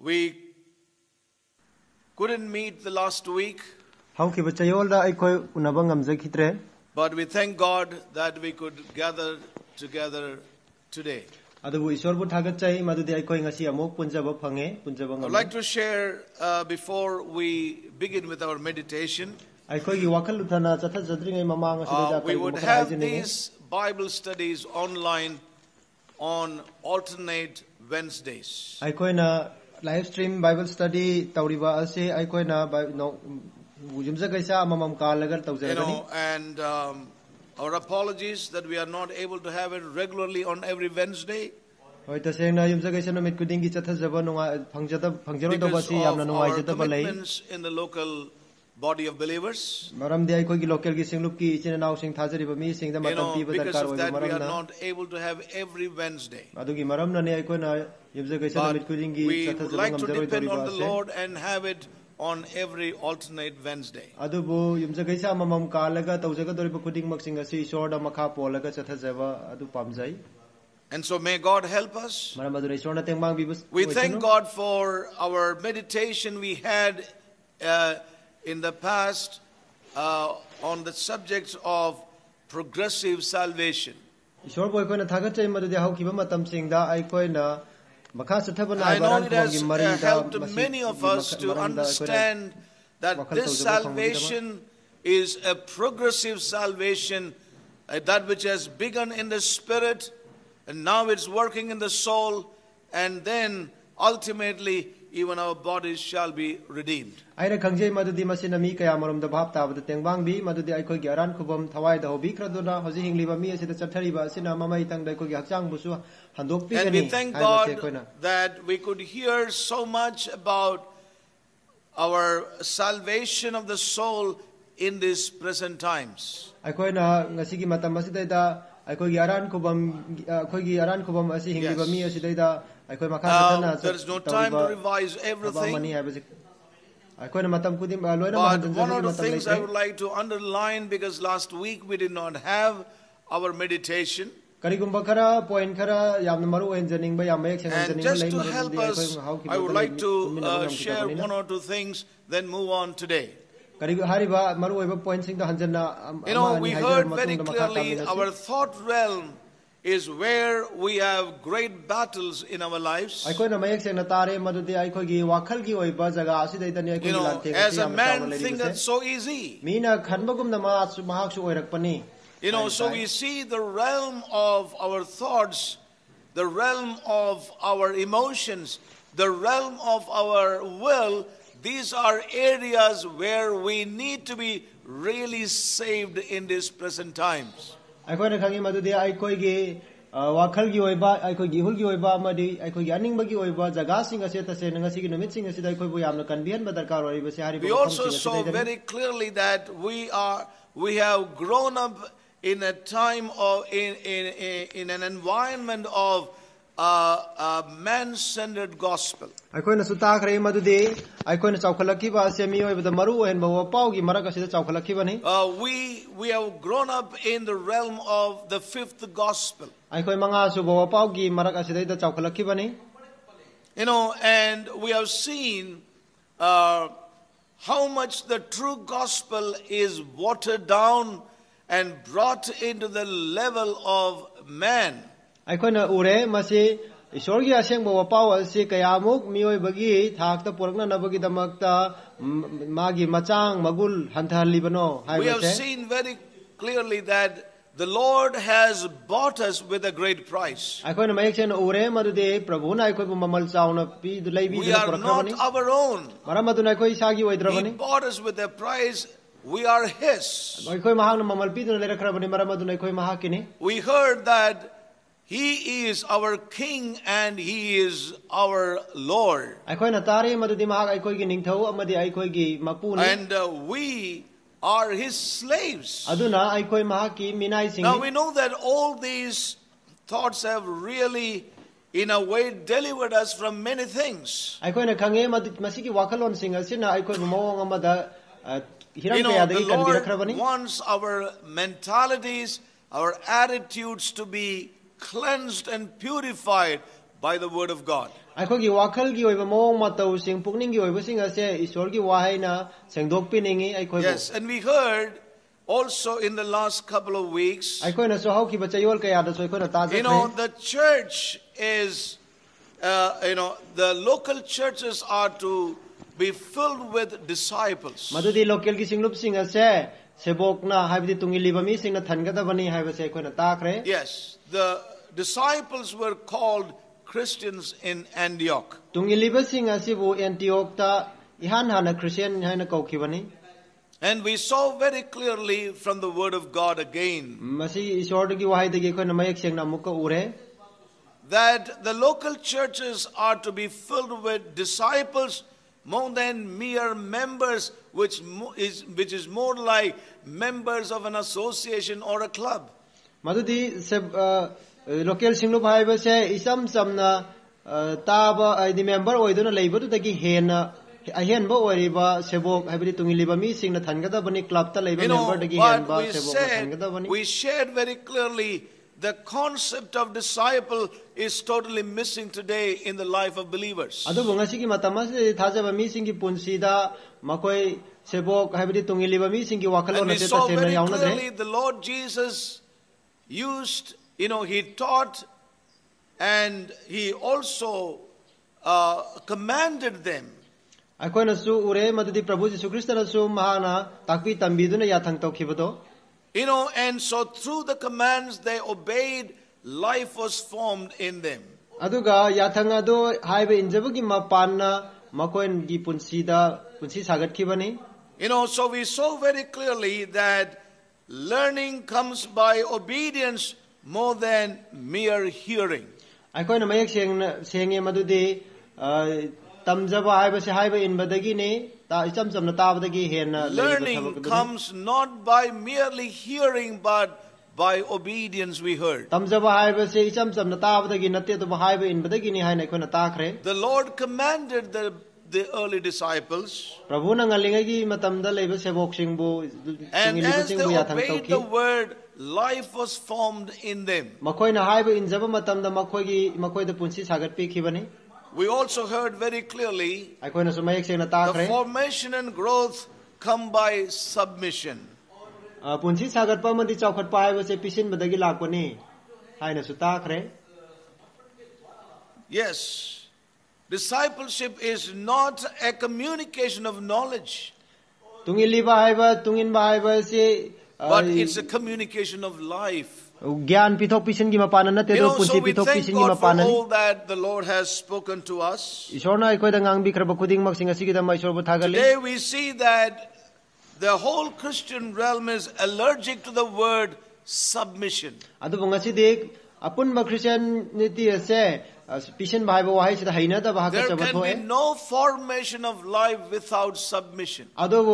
We couldn't meet the last week, but we thank God that we could gather together today. I'd like to share before we begin with our meditation. We would have these Bible studies online on alternate Wednesdays. Live stream Bible study tauriba ase aikoina and our apologies that we are not able to have it regularly on every Wednesday. Because of our commitments in the local body of believers. Because of that we are not able to have every Wednesday. But we would like to depend on the Lord and have it on every alternate Wednesday. And so may God help us. We thank God for our meditation we had in the past on the subject of progressive salvation. I know it has helped many of us to understand that this salvation is a progressive salvation, that which has begun in the spirit and now it's working in the soul, and then ultimately even our bodies shall be redeemed. And we thank God that we could hear so much about our salvation of the soul in these present times. There is no time to revise everything. But one of the things I would like to underline, because last week we did not have our meditation. And just to help us, I would like to share one or two things, then move on today. We heard very clearly our thought realm is where we have great battles in our lives. As a man thinketh so easy. So we see the realm of our thoughts, the realm of our emotions, the realm of our will. These are areas where we need to be really saved in these present times. And so we also saw very clearly that we have grown up in a time of in an environment of man-centered gospel. We have grown up in the realm of the fifth gospel. And we have seen how much the true gospel is watered down and brought into the level of man. Ishorgi asengbo wapau asi kayamuk mioi bagi thakta porakna nabagi damakta magi machang magul hantalibano. We have seen very clearly that the Lord has bought us with a great price. We are not our own. He bought us with a price. We are His. We heard that He is our King and He is our Lord. And we are His slaves. Now we know that all these thoughts have really, in a way, delivered us from many things. The Lord wants our mentalities, our attitudes to be cleansed and purified by the word of God. ꯑꯩꯈꯣꯏꯒꯤ ꯋꯥꯈꯜꯒꯤ ꯑꯣꯏꯕ ꯃꯑꯣꯡ ꯃꯇꯧꯁꯤꯡ ꯄꯨꯛꯅꯤꯡꯒꯤ ꯑꯣꯏꯕꯁꯤꯡ ꯑꯁꯦ ꯏꯁꯣꯔꯒꯤ ꯋꯥꯍꯩꯅ ꯁꯦꯡꯗꯣꯛꯄꯤꯅꯤꯡꯉꯤ ꯑꯩꯈꯣꯏꯕꯨ. Yes, and we heard also in the last couple of weeks, ꯑꯩꯈꯣꯏꯅꯁꯨ ꯍꯧꯈꯤꯕ ꯆꯌꯣꯜ kayadasꯨ ꯑꯩꯈꯣꯏna ꯇꯥꯖꯈ꯭ꯔꯦ. the church is, the local churches are to be filled with disciples. ꯃꯗꯨꯗꯤ ꯂꯣꯀꯦꯜꯒꯤ ꯁꯤꯡꯂꯨꯞꯁꯤꯡ ꯑꯁꯦ ꯁꯦꯕꯣꯛꯅ ꯍꯥꯏꯕꯗꯤ ꯇꯨꯡꯏꯜꯂꯤꯕ ꯃꯤꯁꯤꯡꯅ ꯊꯟꯒꯗꯕꯅꯤ ꯍꯥꯏꯕꯁꯦ ꯑꯩꯈꯣꯏꯅ ꯇꯥꯈ꯭ꯔꯦ. Yes, the disciples were called Christians in Antioch. ꯇꯨꯡꯏꯜꯂꯤꯕꯁꯤꯡ ꯑꯁꯤꯕꯨ ꯑꯦꯟꯇꯤꯑꯣꯛꯇ 이한 하나 크리스천 하나 거기버니. And we saw very clearly from the word of God again that the local churches are to be filled with disciples more than mere members, which is more like members of an association or a club. Madudi local singlu bhai base isam samna taba the member oiduna labor to the hena ahen bo oriba sebok habiti tungiliba mi sing na thangada bani club ta labor member the hen ba sebok thangada bani. We shared very clearly the concept of disciple is totally missing today in the life of believers. Adu bungasi ki matama se thaja ba mi sing ki punsida makoi sebok habiti tungiliba mi sing ki wakalo na teta se na yauna de. Clearly the Lord Jesus used, he taught and he also commanded them. And so through the commands they obeyed, life was formed in them. So we saw very clearly that learning comes by obedience more than mere hearing. Learning comes not by merely hearing but by obedience, we heard. The Lord commanded the early disciples, and as they obeyed the word, life was formed in them. We also heard very clearly the formation and growth come by submission. Yes, discipleship is not a communication of knowledge, but it's a communication of life. So we thank God for all that the Lord has spoken to us. Today we see that the whole Christian realm is allergic to the word submission. There can be no formation of life without submission.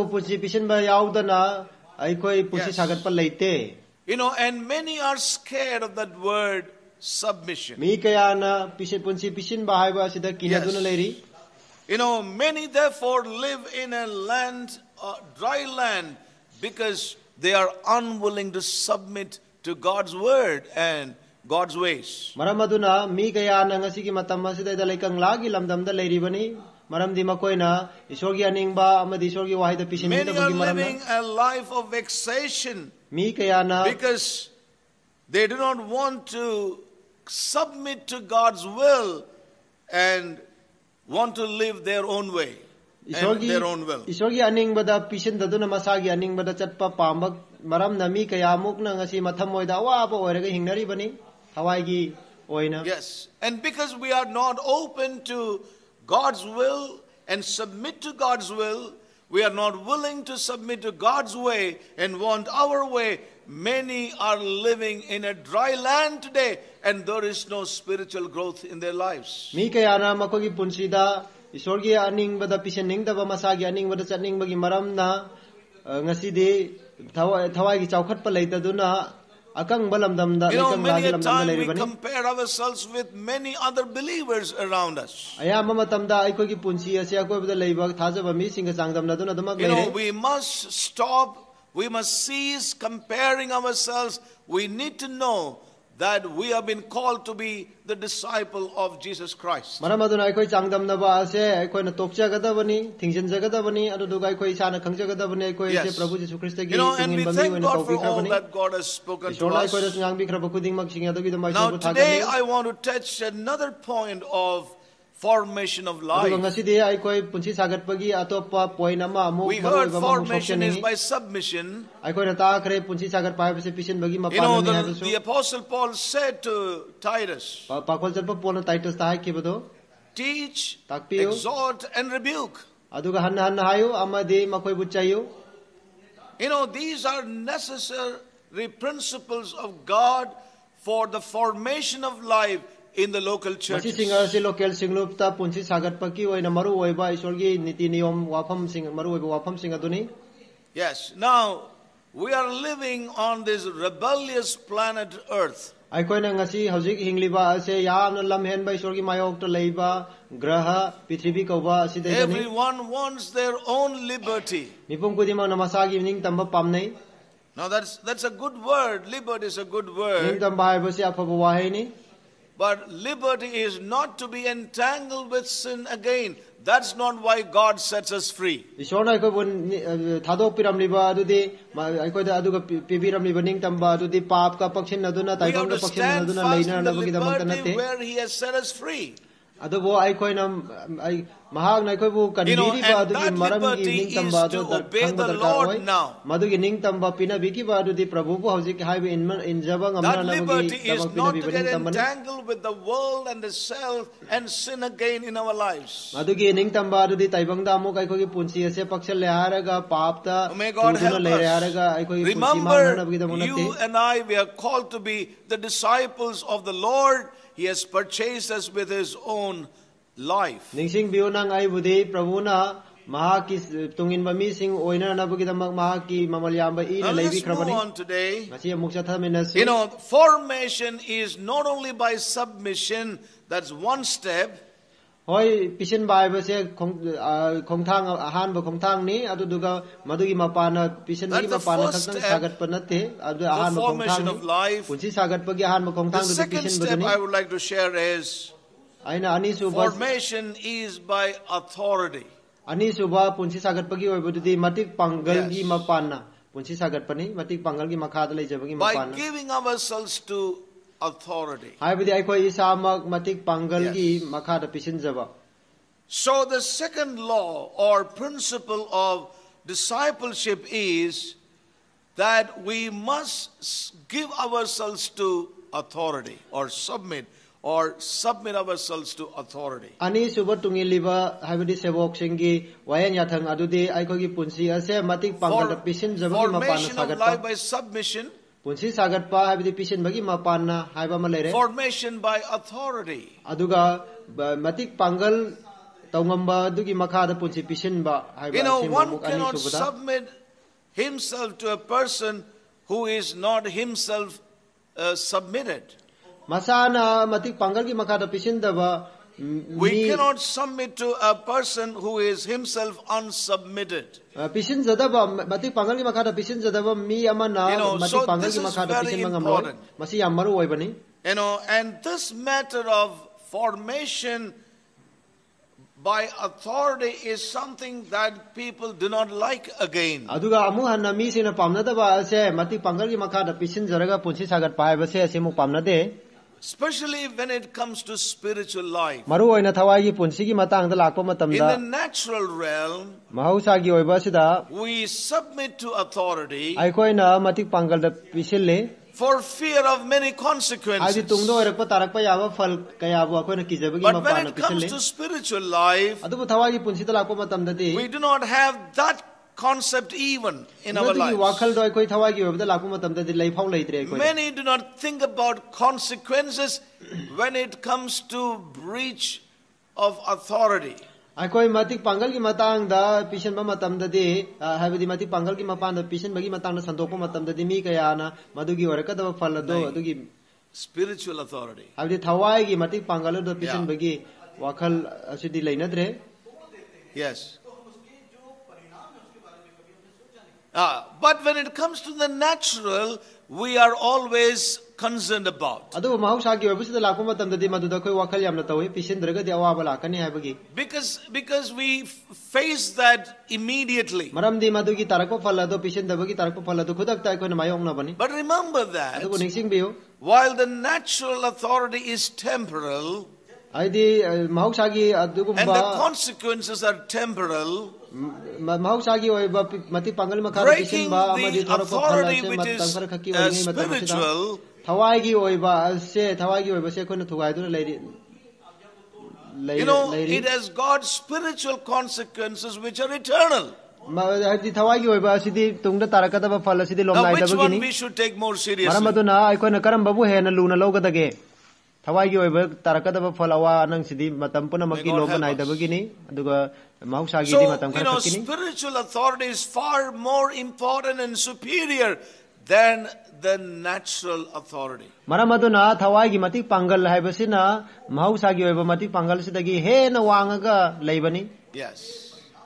Yes. And many are scared of that word submission. Yes. Many therefore live in a land, dry land, because they are unwilling to submit to God's word and God's ways. And they are living a life of vexation because they do not want to submit to God's will and want to live their own way and their own will. Yes. And because we are not open to God's will and submit to God's will, we are not willing to submit to God's way and want our way. Many are living in a dry land today and there is no spiritual growth in their lives. Many a time we compare ourselves with many other believers around us. We must stop, we must cease comparing ourselves. We need to know that we have been called to be the disciple of Jesus Christ. Maram aduna aikoi changdamnaba ase aikoina tokchagadabani thingsinjagadabani aduduga aikoi isana khangjagadabani aikoi ase Prabhu Jesu Christ gi and we thank God for all that God has spoken to us. Now today I want to touch another point of formation of life. We heard formation is by submission. The Apostle Paul said to Titus, teach, exhort and rebuke. These are necessary principles of God for the formation of life in the local churches. Yes, now we are living on this rebellious planet Earth. Everyone wants their own liberty. Now that's a good word. Liberty is a good word. But liberty is not to be entangled with sin again. That's not why God sets us free. You understand? Fast in the liberty where He has set us free. And that liberty is to obey the Lord now. That liberty is not to get entangled with the world and the self and sin again in our lives. May God help us. Remember, you and I, we are called to be the disciples of the Lord. He has purchased us with His own life. Let's move on today. Formation is not only by submission, that's one step. The formation of life. The second step I would like to share is formation is by authority. Yes. By giving ourselves to authority. Yes. So the second law or principle of discipleship is that we must give ourselves to authority or submit ourselves to authority. Formation of life by submission. Formation by authority. One cannot submit himself to a person who is not himself submitted. We cannot submit to a person who is himself unsubmitted. So this is very important. And this matter of formation by authority is something that people do not like again. Especially when it comes to spiritual life. In the natural realm, we submit to authority for fear of many consequences. But when it comes to spiritual life, we do not have that concept even in our lives. Many do not think about consequences when it comes to breach of authority. Spiritual authority. Yes. But when it comes to the natural, we are always concerned about. adu mahausa gi oibusida lakpa matamdadi maduda khoi wakhal yamna tawi pisindragadi awaba lakani haibagi Because we face that immediately. maramdi madugi tarakpa phalado pisindabagi tarakpa phalado khudakta aikona mayongna bani. But remember that Adu ningsing biyo while the natural authority is temporal aidi mahausa gi and the adugumba consequences are temporal, mahausa gi oiba mati pangal makara breaking pisinba amadi the thorakpa authority phalase which matam khara khaki is oingi matam spiritual, thawai gi oiba se khona thugai duna leiri it has got spiritual consequences which are eternal. thawai gi oiba asidi tungda tarakadaba phal asidi Now lomnai which one dabagini we should take more seriously? maramaduna aikona karamba bu hena luna logadage thawai gi oiba tarakadaba phalawa nang sidi matam puna maki loba nai dabagini aduga mahausa gi di matam So, khara khakini spiritual authority is far more important and superior than the natural authority. maramaduna thawai gi matik pangal haibasina mahausa gi oiba matik pangal sidagi hena wangaga leibani. Yes.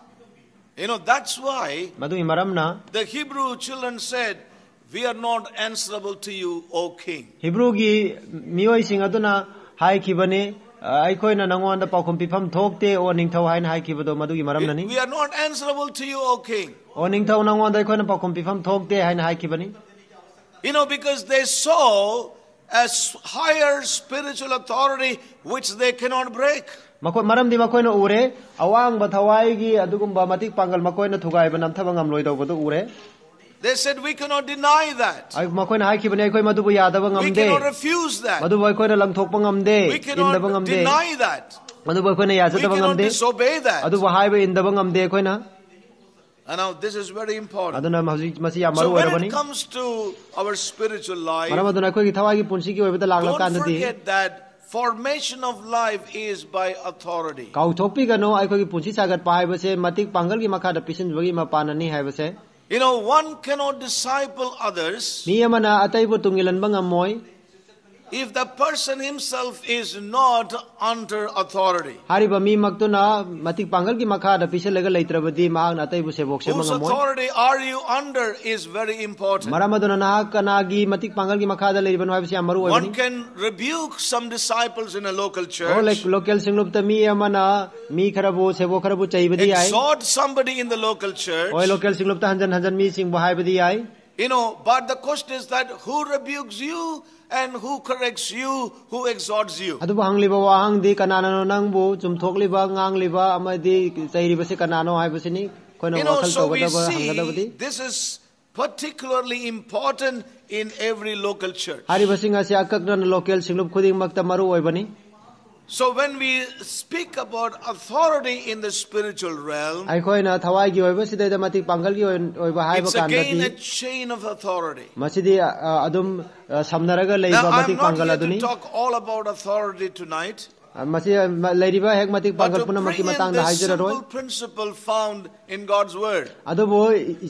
That's why madui maramna the Hebrew children said, "We are not answerable to you, O king." Hebrew gi mioi sing aduna hai kibani aikoina nangonda paukhum pifam thokte o ningthau hain hai kibado madugi maramna ni We are not answerable to you, O king. o ningthau nangonda aikoina paukhum pifam thokte hain hai kibani. Because they saw a higher spiritual authority which they cannot break. maramdi makoina ure awang ba thawai gi adugumba matik pangal makoina thugai ba namthaba ngamloi do bodo ure. They said, "We cannot deny that. ai makoina hai kibani aikoi madubu yadaba We ngamde cannot refuse that. madubu aikoina langthokpa ngamde We indaba cannot ngamde deny that. madubu aikoina We yajadaba cannot ngamde disobey that." adubu haiba indaba ngamde aikoina And now this is very important. aduna masi ya So maru when orabani it comes to our spiritual life, maramaduna aikoi gi thawai gi punsi gi oibada langla don't kandati forget that formation of life is by authority. kau thokpi gano aikoi gi punsi sagat pa haibase matik pangal gi makha da pisin bagi mapanani haibase One cannot disciple others mi amana atai bu tungilan bangamoi if the person himself is not under authority. hariba mi maktuna matik pangal gi makha da pisin lega leitrabadi maang atai bu sebok se Whose bangamoi authority are you under is very important. maramaduna na kana gi matik pangal gi makha da leiban haibase amaru One oibani can rebuke some disciples in a local o church, local singlup ta mi amana mi kharabu sebok kharabu chaibadi ai exhort somebody in the local church. o local singlup ta hanjan mi sing bu haibadi ai But the question is that who rebukes you and who corrects you, who exhorts you. adu bang liba wahang di kanana no nang bu chumthok liba ngang liba amadi chairi base kanano hai basini koina wakhal So we tawada ba see hangadabadi this is particularly important in every local church. hari basinga se akakna local singlup khuding makta maru oibani. So when we speak about authority in the spiritual realm, aikoina thawai gi oiba sidai da matik pangal gi oiba hai ba it's again a kandati chain of authority. masidi adum samnaraga Now leiba I'm matik not pangal here to aduni talk all about authority tonight, masi leiriba hek matik but pangal to puna bring maki in matang da this haijara roi simple principle found in God's word. adubo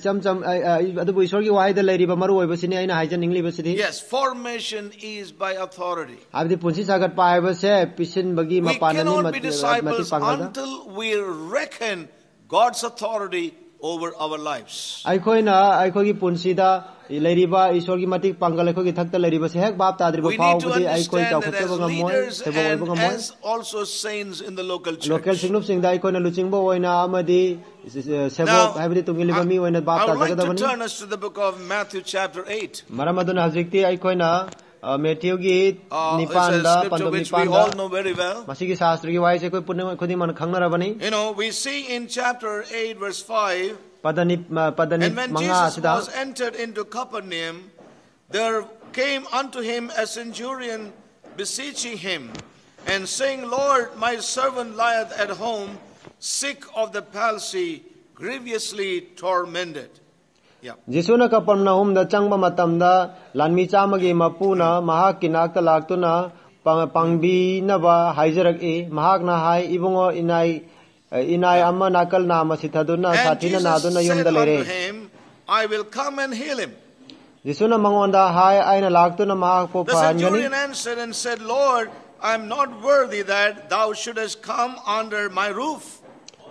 adubo isor gi wahai da leiriba maru oiba sini aina haijan ningli basidi Yes, formation is by authority. abdi punsi sagat pa hai ba se pisin bagi We mapanani cannot be matik disciples pangal da until we reckon God's authority over our lives. aikoina aikogi punsida leiriba isorgi matik pangal aikogi thakta leiriba se hek bap tadriba We need to paubudi aikoi understand that chaukhotba as ngamoi leaders sebo oiba and ngamoi as also saints in the local local church. singlup singda aikoina luchingba oina amadi sebo Now, haibidi tungiliba mi oina bap I would like to tadriba turn us to the book of Matthew chapter 8. maramaduna hazikti aikoina Matthew gi It's a nipanda scripture pandom which we nipanda all know very well. masigi shastri gi wai se koi punne khudi man khangnarabani We see in chapter 8 verse 5, padani and when manga Jesus sida was entered into Capernaum, there came unto him a centurion beseeching him, and saying, Lord, my servant lieth at home, sick of the palsy, grievously tormented. Yeah. Jisuna Kapernaum da changba matamda lanmi chamagi mapuna mahak kinakta laktuna pangbi naba haijarak e mahak na hai ibungo inai amma nakal nama sithaduna sathina naduna yumda lere him, I will come and heal him. Jisuna mangonda hai aina laktuna mahak po The centurion answered and said, Lord, I am not worthy that thou shouldest come under my roof.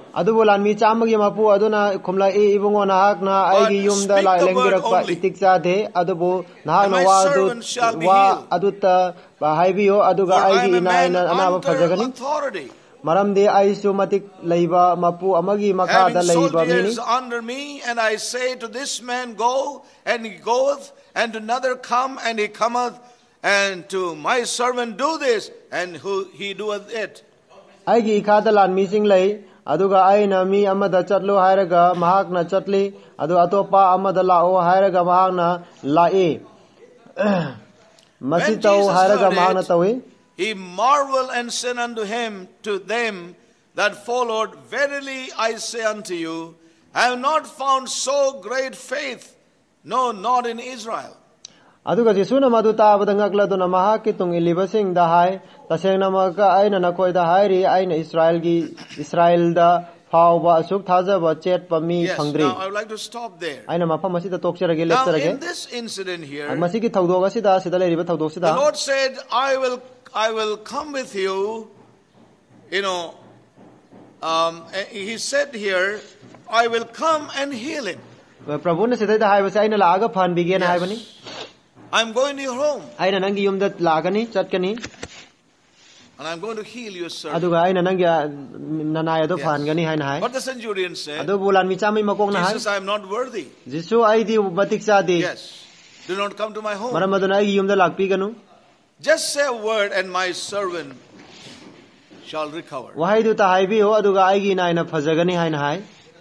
adubo lanmi chamagi mapu aduna khumla e ibungo nahak na aigi yumda la lengbirakpa itik chade adubo nahak na wa adutta ba haibiyo aduga aigi inaina anaba phajagani maramde aisu matik leiba mapu amagi makada leiba mini under me and I say to this man go and he goeth and to another come and he cometh and to my servant do this and he doeth it aigi ikhada lan mising lei aduga aina mi amada chatlo hairaga mahakna chatli adu atopa amada lao hairaga mahakna lae masitau hairaga mahakna tawi he marveled and said unto him to them that followed, verily I say unto you, I have not found so great faith, no, not in Israel. aduga jisuna madu tabada ngakladuna mahaki tung ilibasing dahai tasengna maka aina nakoi da hairi aina Israel da phawba asuk thajaba chet pami phangdri now I would like to stop there. aina mafam asida tokcherage Now lecturage in this incident here, masigi thawdog asida sida leriba thawdog sida the Lord said, I will come with you, you know, he said here, I will come and heal him. prabhu ne sida da haibase aina laaga phan bigena haibani I'm going to your home aina nangi yumda laagani chatkani and I'm going to heal your servant. aduga aina nangi nanaya do phan gani haina hai But the centurion said, adu bulan mi chamai makong na hai Jesus, I am not worthy. jisu ai di batik sa di Yes, do not come to my home. maramaduna ai yumda lakpi ganu Just say a word and my servant shall recover. wahai du ta haibi ho aduga ai gi naina phajagani haina hai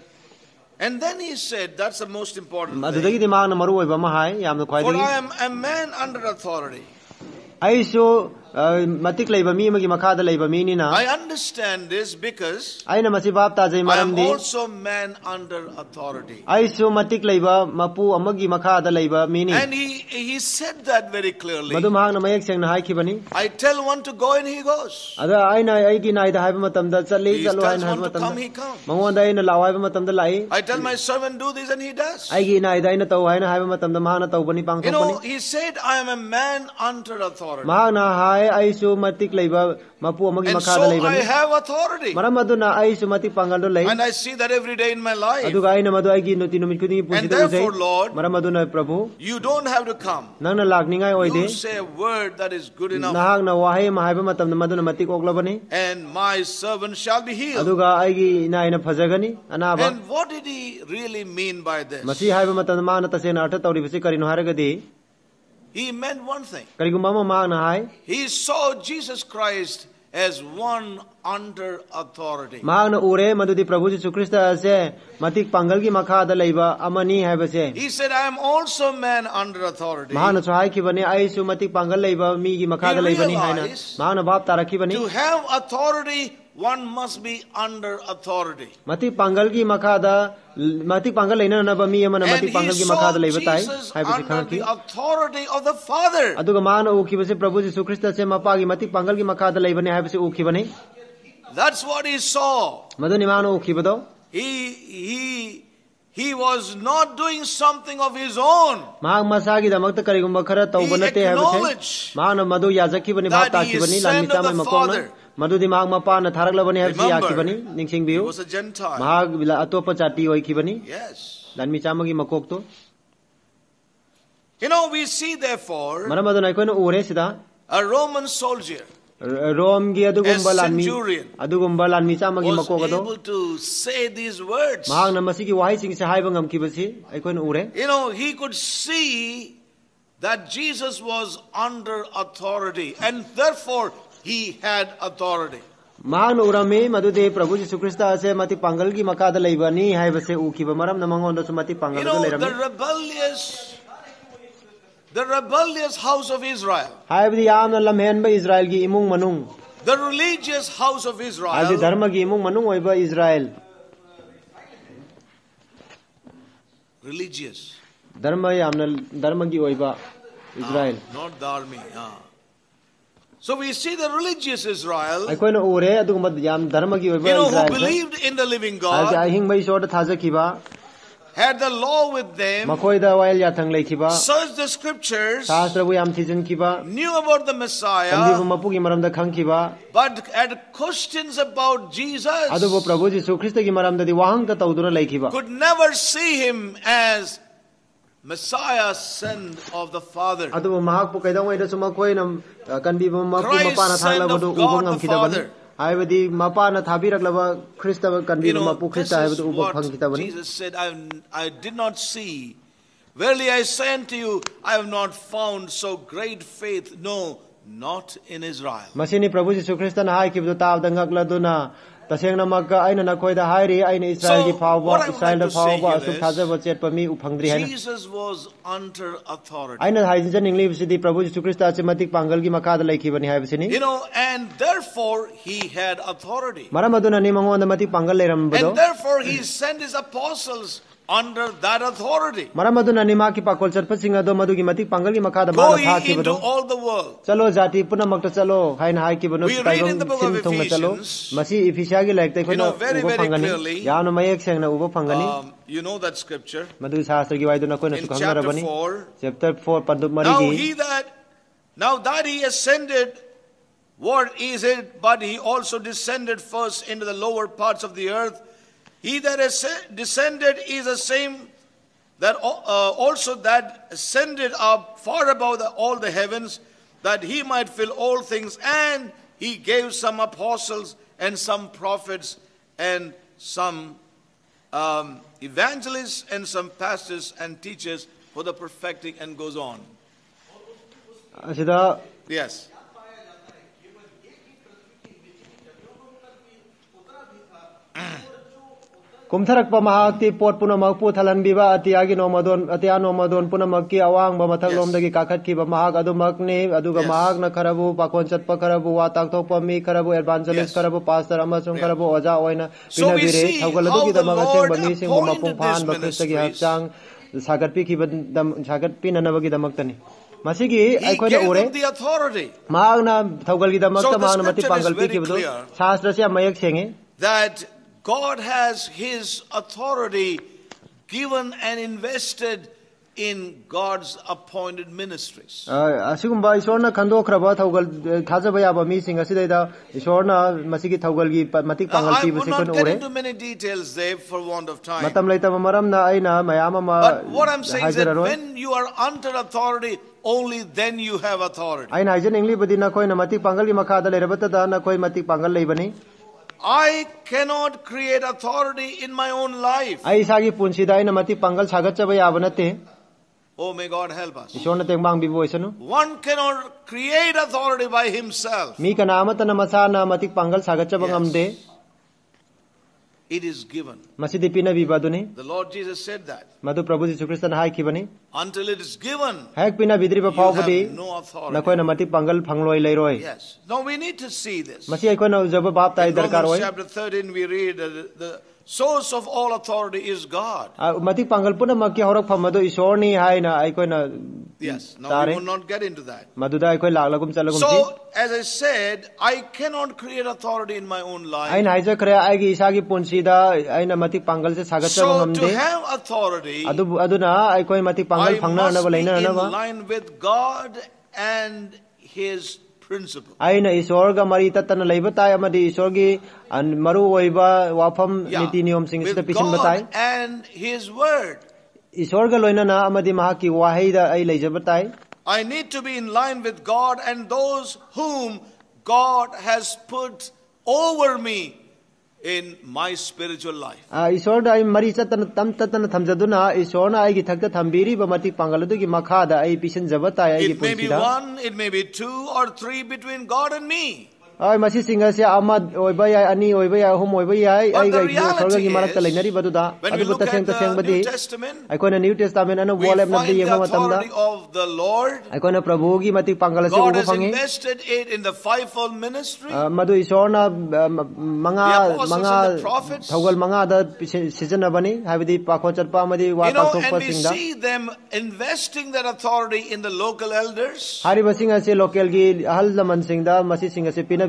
And then he said, that's the most important thing. adudagi dimag na maru oiba ma hai yamna khwai For dagi I am a man under authority. ai so matik leiba mi magi makada leiba mi ni na I understand this because aina masi bab ta jai I maram am di also man under authority. ai so matik leiba mapu amagi makada leiba mi ni And he said that very clearly. madu mahang na mayak seng na hai khibani I tell one to go and he goes. ada aina ai gi nai da haiba matam da challi He chalu tells haina one to matam come, he comes. mangon da aina law haiba matam da lai I tell my servant do this and he does. ai gi nai da aina tau haina haiba matam da mahang na tau bani pang You know, thopani he said, I am a man under authority. mahang na hai ai so matik leiba mapu amagi And makada so leiba I ni have authority. maram aduna ai so matik pangal do lai And I see that every day in my life. aduga aina madu ai gi noti numit kudingi And punji da therefore, Lord, maram aduna prabhu you don't have to come. nangna lakningai oide You say a word that is good enough. nahak na wahai ma haiba matam na maduna matik oklabani And my servant shall be healed. aduga ai gi naina phajagani anaba And what did he really mean by this? masi haiba matam ma na tasena artha tawri bisi karino haragadi He meant one thing. karigumba ma ma na hai He saw Jesus Christ as one under authority. ma na ure madudi prabhu jisu krista se matik pangal gi makha da leiba amani haiba se He said, I am also man under authority. ma na chai ki bani ai su matik pangal leiba mi gi makha da leibani haina ma na bab tarakhi bani To have authority, one must be under authority. matik pangal gi makha da matik pangal leina na ba mi amana And matik he pangal gi saw makha da leiba tai Jesus haiba se under khaki the authority of the Father. aduga ma na uki base prabhu jisu krista se mapa gi matik pangal gi makha da leibani haiba se uki bani That's what he saw. maduni ma na uki bado He was not doing something of his own. mahang masagi da makta karigumba khara tauba nate haiba se ma na madu yazaki bani bab ta ki bani lan mita mai makong na madu di mahang mapa na tharaklabani haiba se yaki bani ningsing He biu was a Gentile. mahag bila atopa chati oi ki bani Yes. lan mi chamagi makok to You know, we see therefore maramadu nai koina ure sida a Roman soldier rom gi adugumba lan mi centurion adugumba lan mi chamagi was makok do able to say these words. mahang na masigi wahai sing se haiba ngam ki basi ai koina ure You know, he could see that Jesus was under authority and therefore he had authority. mahang na urame madudi prabhu jisu krista se mati pangal gi makada leibani haiba se ukiba maram na mangon do mati pangal You do know, leirame the rebellious house of Israel, haibdi yamna lamhen ba Israel gi imung manung the religious house of adi Israel, dharma gi imung manung oiba Israel religious, dharma yamna dharma gi oiba Israel not the army. So we see the religious Israel, ai koina ure adugumba yam dharma gi oiba who Israel believed in the living adi God, ahing ba isor da thaja kiba had the law with them, makoida wail yathang leikiba, searched the scriptures, shastra bu yam thijan kiba, knew about the Messiah, kandibu mapugi maramda khangkiba, but had questions about Jesus, adubo Prabhu Jisu Krista gi maramda di wahang ta tawduna leikiba, could never see him as Messiah, son of the Father, adubo mahak pu kaidang waida suma koi nam kandibu mapu Christ, mapana son thangla of badu God ubangam the kitabani. Father. Aibadi mapana thabiraklaba Krista kandibu mapu This Krista is aibadu ubang what phang kitabani. Jesus said, I did not see. Verily I say unto you, I have not found so great faith, no, not in Israel. Masini Prabhu Jisu Krista na hai kibdu taw dangakla duna tasengna magka aina na koida hairi aina Israel gi phawba Israel da phawba asuk thajaba chetpa mi uphangdri haina. Jesus was under authority. Aina haijin English sidi Prabhu Jisu Krista che matik pangal gi makada laikibani haibsini. And therefore he had authority. Maramaduna ni mangonda matik pangal leirambado. And therefore he sent his apostles under that authority. Maramaduna ni ma ki pakol charpasinga do madugi matik pangal gi makada Go mana tha ki into bado. all the world. Chalo jati punamakta chalo haina hai ki bano We read in the book of sin thongna chalo. Ephesians, Masi Ephesia gi like very, very clearly, yano mayek sengna ubo phangani. you know that scripture. Madu shastra gi waiduna koina In sukhanga chapter rabani. 4, Chapter 4 paduk now marigi. that he ascended, what is it? But he also descended first into the lower parts of the earth. He that descended is the same that also that ascended up far above all the heavens, that he might fill all things. And he gave some apostles and some prophets and some evangelists and some pastors and teachers for the perfecting, and goes on. Asida Yes. kumtharak pa mahakti pot punamak pu thalan biba atiagi nomadon punamaki awang ba mathak lomdagi kakhat ki ba mahak adumak ne aduga mahak na kharabu pakon chatpa kharabu wa taktok pa mi kharabu evangelist kharabu pastor amasung kharabu oja oina pinabire thaugaladu ki damaga cheng bani sing ma pungphan ba kristagi hakchang sagat pi ki dam sagat pi nanabagi damaktani masigi aikhoina ore mahakna thaugal gi damakta mahakna mati pangal pi ki bdo shastra se mayak senge that God has his authority given and invested in God's appointed ministries. Asigumba isorna khandokraba thaugal thajaba yaba mi sing asidaida isorna masigi thaugal gi matik pangal pi basi kon ore. I will not get into many details there for want of time. Matam laita maramna aina mayama ma. But what I'm saying is that when you are under authority, only then you have authority. Aina hajen ingli badina koi na matik pangal gi makada lerabata da na koi matik pangal leibani. I cannot create authority in my own life. Ai sagi punsida ina matik pangal sagachaba yaba nate. Oh, may God help us. One cannot create authority by himself. Yes. It is given. The Lord Jesus said that. Until it is given, you have no authority. Yes. Now we need to see this. In Romans chapter 13 we read the source of all authority is God. Yes, now we will not get into that. So, as I said, I cannot create authority in my own life. So, to have authority, I must be in line with God and His principle. Aina isorga mari tatana leiba tai amadi isorgi an maru oiba wafam niti niyom sing sida pisin batai and his word. Isorga loina na amadi mahaki wahaida ai leija batai. I need to be in line with God and those whom God has put over me in my spiritual life. Isorda ai mari tatana tam tatana thamjaduna isorna ai gi thakta thambiri ba matik pangaladu gi makhada ai pisin jabatai ai gi punsida. It may be one, it may be two or three between God and me. Ai masi singa se amad oiba ya ani oiba ya hum oiba ya ai ga isorga gi marakta leinari baduda adu taseng taseng badi ai kona New Testament anu volem na di yema matamda of the Lord. Ai kona prabhu gi matik pangala se God has invested it in the fivefold ministry. Madu isorna manga thaugal manga da season bani habidi pakho charpa amadi wa pakho and we see them investing their authority in the local elders. Hari basinga se local gi ahal zaman singda masi singa se pina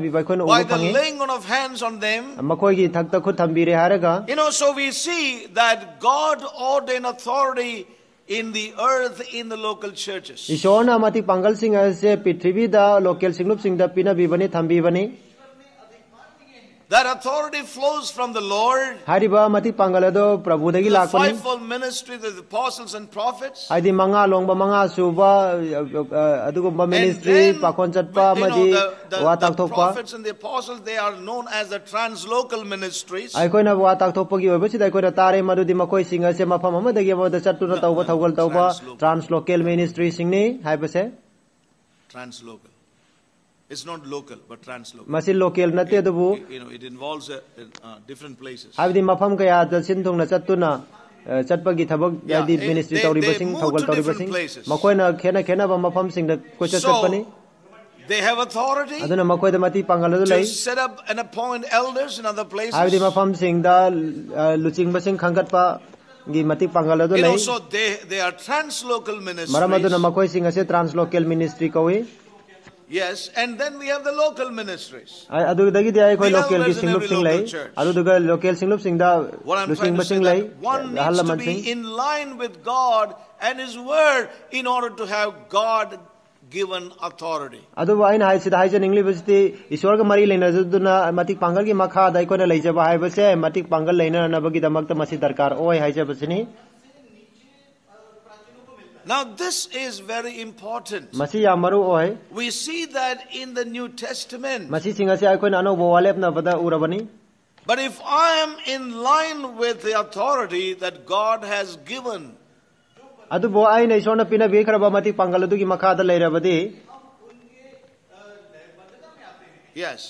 bibai khon by ubu the phangi laying on of hands on them. makoi gi thakta khut thambire haraga So we see that God ordained authority in the earth in the local churches. ishona mati pangal sing ase prithvi da local singlup sing da pina bibani thambi bani That authority flows from the Lord. hariba mati pangal ado prabhu dagi The lakpani fivefold ministry of the apostles and prophets. haidi manga longba manga suba adugumba ministry pakon chatpa madi wa tak the thokpa prophets and the apostles, they are known as the translocal ministries. ai koina wa tak thokpa gi oiba sidai koina tare madudi makoi sing ase mafam ama dagi ba da chattu na tawba thogal tawba translocal ministry sing ni haibase Translocal. It's not local, but translocal. masi local nate adabu It involves different places. habdi mafam kaya da sin thong na chattu na chatpa gi thabak di ministry tawri basing thogal tawri basing makoina khena khena ba mafam sing da ko chatpani They have authority aduna makoi da mati pangal do lai to set up and appoint elders in other places. habdi mafam sing da luching basing khangat pa gi mati pangal do lai So they are translocal ministries. maramaduna makoi sing ase translocal ministry koi Yes, and then we have the local ministries. adu dagi dia koi local gi singlup sing lai adu duga local singlup sing da What I'm trying luching to say basing lai that one needs halla to man be sing in line with God and His Word in order to have God given authority. adu wa in hai sida hai jan english basti ishwar ga mari leina juduna matik pangal gi makha dai ko na leijaba hai base matik pangal leina na bagi damak ta masi darkar oi hai ja basini Now this is very important. masi ya maru oi We see that in the New Testament. masi singa se ai ko na no bo walep na bada urabani But if I am in line with the authority that God has given, adu bo ai nei sona pina be kharaba matik pangal du gi makha da leirabadi yes,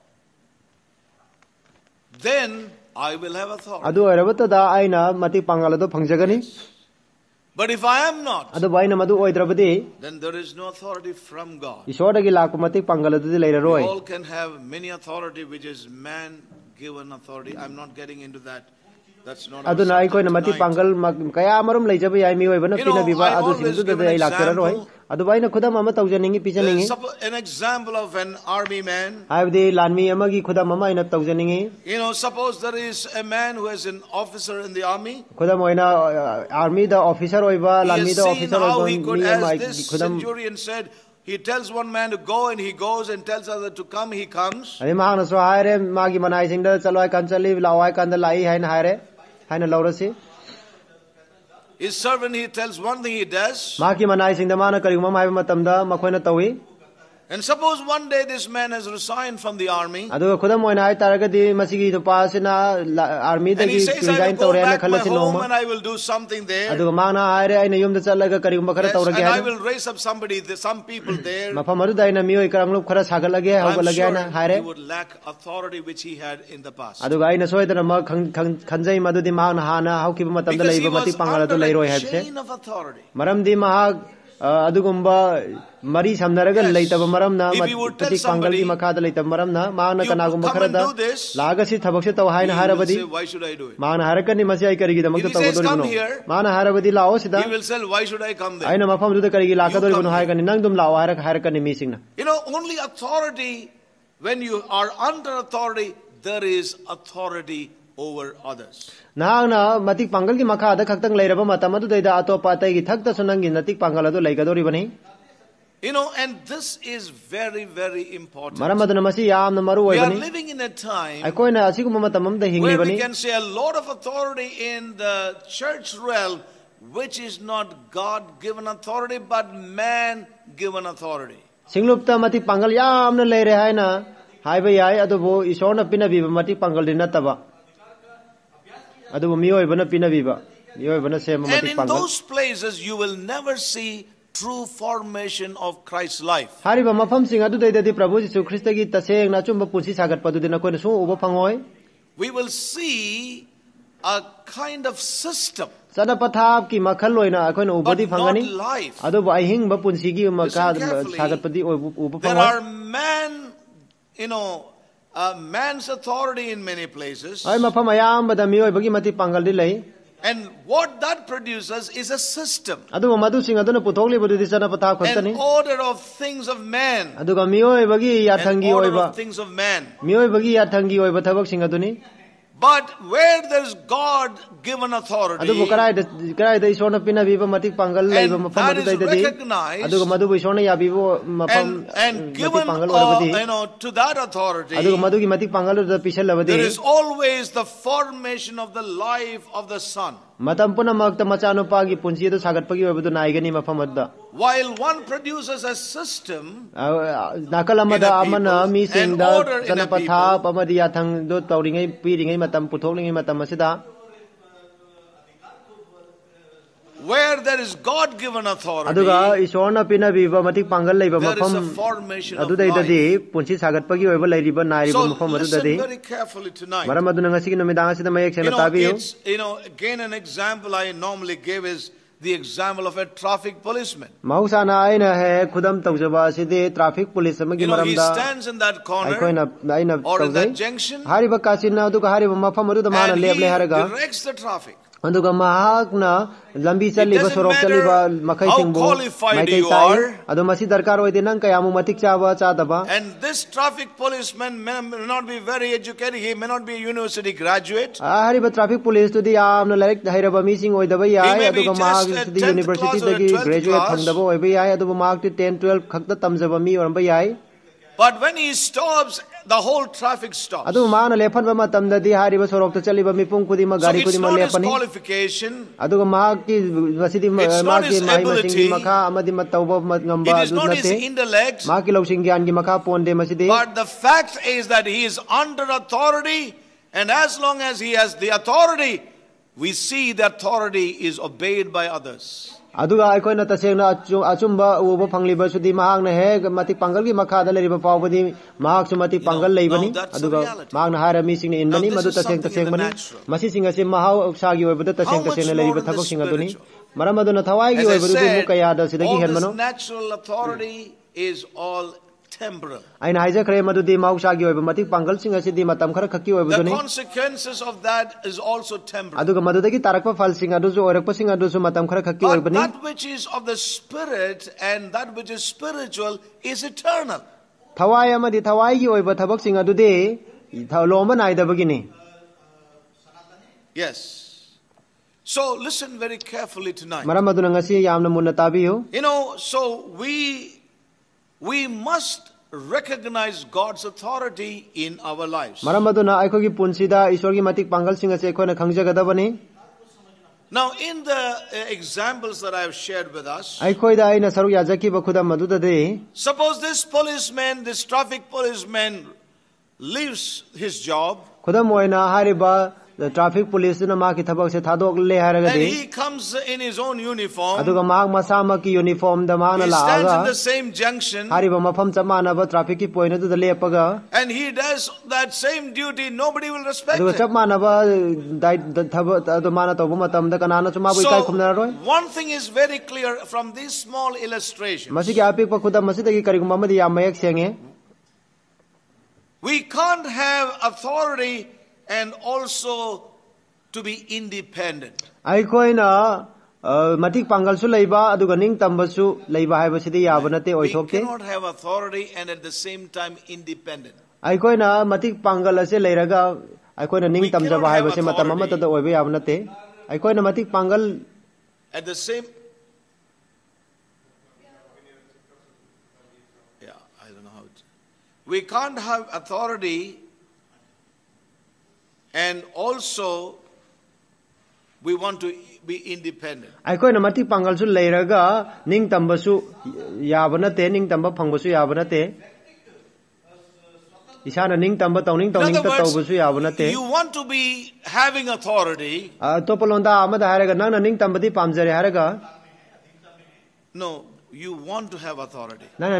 then I will have authority. adu arabata da ai na matik pangal do phangjagani But if I am not, adu bai na madu oidrabadi then there is no authority from God. ishwar gi lak matik pangal du leiraroi We all can have many authority, which is man given authority. I'm not getting into that. That's not our aduna ai ko na subject mati tonight. pangal kaya marum leijaba yai mi oi bana pina biba I adu always sing du give da an ai lakara roi example. adu bai na khudam ama tawjaningi pijaningi An example of an army man. habdi lanmi ama gi khudam ama ina tawjaningi Suppose there is a man who is an officer in the army. khudam oina army da officer oiba He lanmi has da seen officer how oiba he could, mi ama as this khudam centurion said, he tells one man to go and he goes and tells other to come, he comes. ai ma na so haire magi manai sing da chaloi kan chali lawai kan da lai haina haire haina laurasi His servant, he tells one thing, he does. magi manai sing da mana kari ma mai matam da makoina tawi And suppose one day this man has resigned from the army. adu khudam oina ai taragadi masigi to pasina army da And he gi says, I resign will go tawre na back my khalasi home noma and I will do something there. adu mana haire ai na yum da chalaga kari ma khara Yes, tawrage and I haina will raise up somebody, some people there. mafam adu dai na mi oi karang lup khara sagal lage I'm hauga lage na sure haire he would lack authority which he had in the past. adu gai na soidana ma khanjai madudi ma na hana hauki matam da Because he leiba was mati pangala do under leiroi a habse chain of authority. maram di ma adugumba mari samnaraga Yes. leitaba maram na If you would tell pati pangal somebody, di makha da leitaba maram na ma na you kana gumba come and khara da do this, laga si thabak se taw He haina will harabadi say, why should I do it? ma na harakani masi ai karigi da If makta he taw says, do come no here, ma na harabadi lao sida He will say, why should I come there? aina mafam du da karigi laka You do come no here. harakani nang dum lao harakani mi singna Only authority, when you are under authority, there is authority over others. na na matik pangal ki makha da khaktang leiraba matam adu deida ato patai gi thakta sunangi natik pangal adu leigadori bani And this is very, very important. maram aduna masi yamna maru oi We are bani living in a time ai koina asiguma matam am da hingli where we bani can say a lot of authority in the church realm, which is not God-given authority, but man-given authority. singlupta mati pangal yamna leire haina haiba yai adubo isona pina biba mati pangal din nataba adubo mioi bana pina biba mioi bana sema And mati in pangal those places, you will never see true formation of Christ's life. hariba mafam sing adu deida di prabhu jisu krista gi taseng na chumba punsi sagat padu dina koina su uba phangoi We will see a kind of system, sana pathap ki makhal loina koina but ubadi not phangani life. adubo ai hing ba punsi gi maka Listen carefully. sagat padi uba There phangoi are man's authority in many places. ai mafam ayam bada mioi bagi mati pangal di lei And what that produces is a system. An order of things of man. An order of things of man. But where there is God given authority, and that is recognized and given to that authority, there is always the formation of the life of the Son. While one produces a system, an order in a people, where there is God-given authority, there is a formation of life. So listen very carefully tonight. It's, again an example I normally give is the example of a traffic policeman. He stands in that corner or in that junction and he directs the traffic. It doesn't matter how qualified you are, and this traffic policeman may not be very educated, he may not be a university graduate, he may be just a 10th class or a 12th class. But when he stops, the whole traffic stops. So it's not his qualification, it's not his ability, it is not his intellect, but the fact is that he is under authority, and as long as he has the authority, we see the authority is obeyed by others. Aduga aikoina tasengna achumba uba phangliba sudi mahakna he matik pangal gi makhada leriba pawbadi mahak sumati pangal leibani aduga mahakna hara mi singni inbani madu taseng mani masi singa se mahau sagi oibada taseng leriba thabak singa duni maram aduna thawai gi oibadu mu kaya da sidagi henmano. Natural authority is all temporal. The consequences of that is also temporal. But that which is of the spirit and that which is spiritual is eternal. Yes. So listen very carefully tonight. So we must recognize God's authority in our lives. Now, in the examples that I have shared with us, suppose this policeman, this traffic policeman, leaves his job, the traffic police and he comes in his own uniform. He stands in the same junction and he does that same duty. Nobody will respect him. So one thing is very clear from these small illustrations. We can't have authority and also to be independent. We cannot have authority and at the same time independent. We cannot have authority at the same. Yeah, I don't know how it. We can't have authority and also we want to be independent. In other words, you want to be having authority. No, you want to have authority. Yes.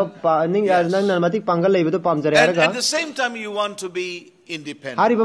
And at the same time you want to be independent. Yes.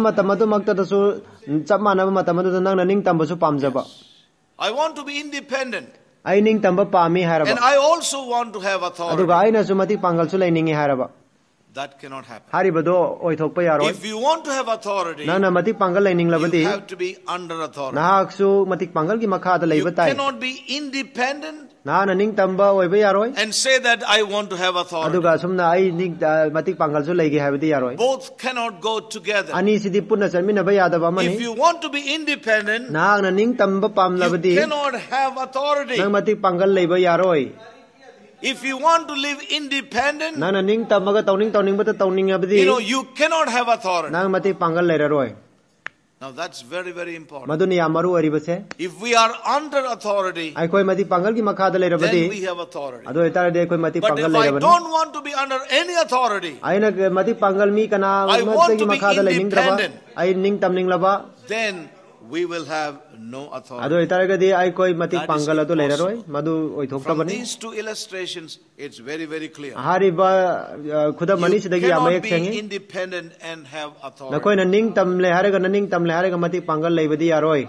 I want to be independent. And I also want to have authority. that cannot happen. Haribado oithokpa yaroi. If you want to have authority, Nana matik pangal laining labadi. You have to be under authority. Nahaksu matik pangal ki makhada You laibatai. cannot be independent Nana ning tamba oiba yaroi. and say that I want to have authority. Aduga sumna ai ning matik pangal su laigi habadi yaroi. Both cannot go together. Ani sidi punna charmina ba yadaba mani. If you want to be independent, Nana ning tamba pam labadi. you cannot have authority. Nang matik pangal laiba yaroi. If you want to live independent, Nana ning tamaga tawning bata tawning abadi. You cannot have authority. Nang matik pangal lairaroi. Now that's very, very important. Maduni yamaru aribase. If we are under authority, Ai koi matik pangal ki makhada lairabadi. then we have authority. Ado itara de koi matik But pangal if I lairabadi. don't want to be under any authority, Ai na matik pangal mi kana I want to be makhada laining draba. independent. Ai ning tamning laba. then we will have no authority. Ado itara ga de ai koi matik That is pangal ado lairaroi. impossible. Madu oithokta From bani. these two illustrations, it's very, very clear. Hariba khuda mani You sidagi cannot amayek be sengi. independent and have Na authority. koi na ning tam le hare ga na ning tam le hare ga matik pangal laibadi yaroi.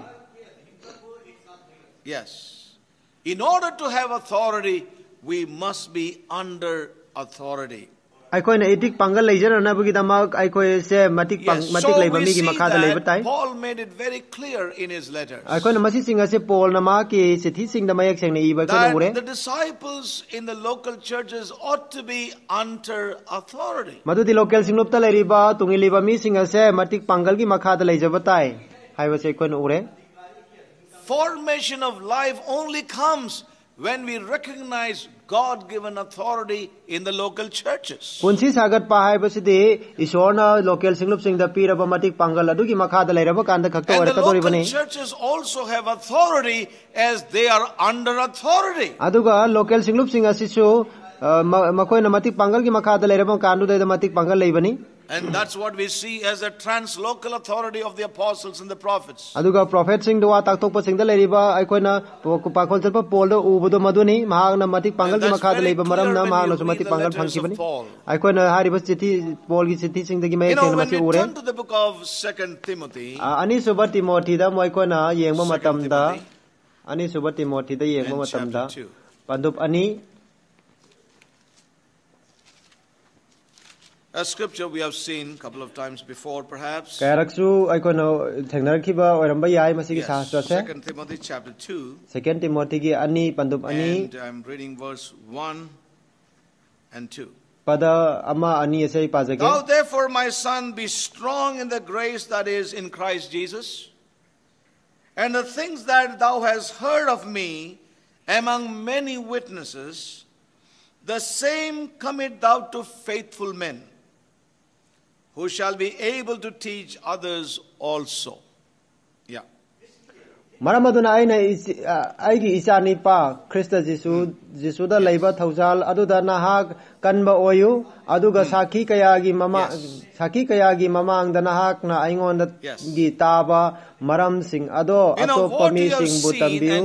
Yes. In order to have authority, we must be under authority. Ai koi na itik pangal laijara na bagi damak ai koi se matik Yes. matik So laiba we mi gi see makhada that laibatai. Paul made it very clear in his letters Ai koi na masi singa se Paul na ma ki sithi sing da mayak seng na iba ko that ure. the disciples in the local churches ought to be under authority. Madu di local singlopta lairiba tungiliba mi singa se matik pangal gi makhada laijabatai. Hai ba se koi na ure. Formation of life only comes when we recognize God-given authority in the local churches. Punsi sagat pa hai ba se de isona local singlop sing da pira ba matik pangal adu gi makhada lairaba kanda khakta And ore the ka dori local bani. churches also have authority as they are under authority. Aduga local singlop sing asisu makoi na matik pangal gi makhada lairaba kandu da matik pangal laibani. And that's what we see as a translocal authority of the apostles and the prophets. Aduga prophet sing do atak tok pa sing da lairiba ai koi na pakol selpa pol do ubudo maduni mahag na matik pangal gi makhada laiba maram na mahag na matik pangal phangki bani. Ai koi na hari bas chithi Paul gi chithi sing da gi mai When masi we ure. turn to the book of 2 Timothy, Ani suba Timothy da moi koi na yengba matam da Timothy. ani suba Timothy da yengba And matam da chapter 2. pandup ani A scripture we have seen a couple of times before, perhaps. kayaraksu ai koi na thengnarakhiba oiramba yai masi gi Yes, sahastra se 2 Timothy chapter 2, second Timothy gi ani pandup ani and I'm reading verse 1 and 2. pada ama ani ase pajake. Thou therefore, my son, be strong in the grace that is in Christ Jesus, and the things that thou hast heard of me among many witnesses, the same commit thou to faithful men, who shall be able to teach others also. Yeah. Maramaduna aina aigi isani pa Krista Jisu da laiba thaujal aduda nahak kanba oyu aduga sakhi kayagi mama sakhi kayagi mamang da nahak na aingon da gi taba maram sing ado atoppa mi sing bu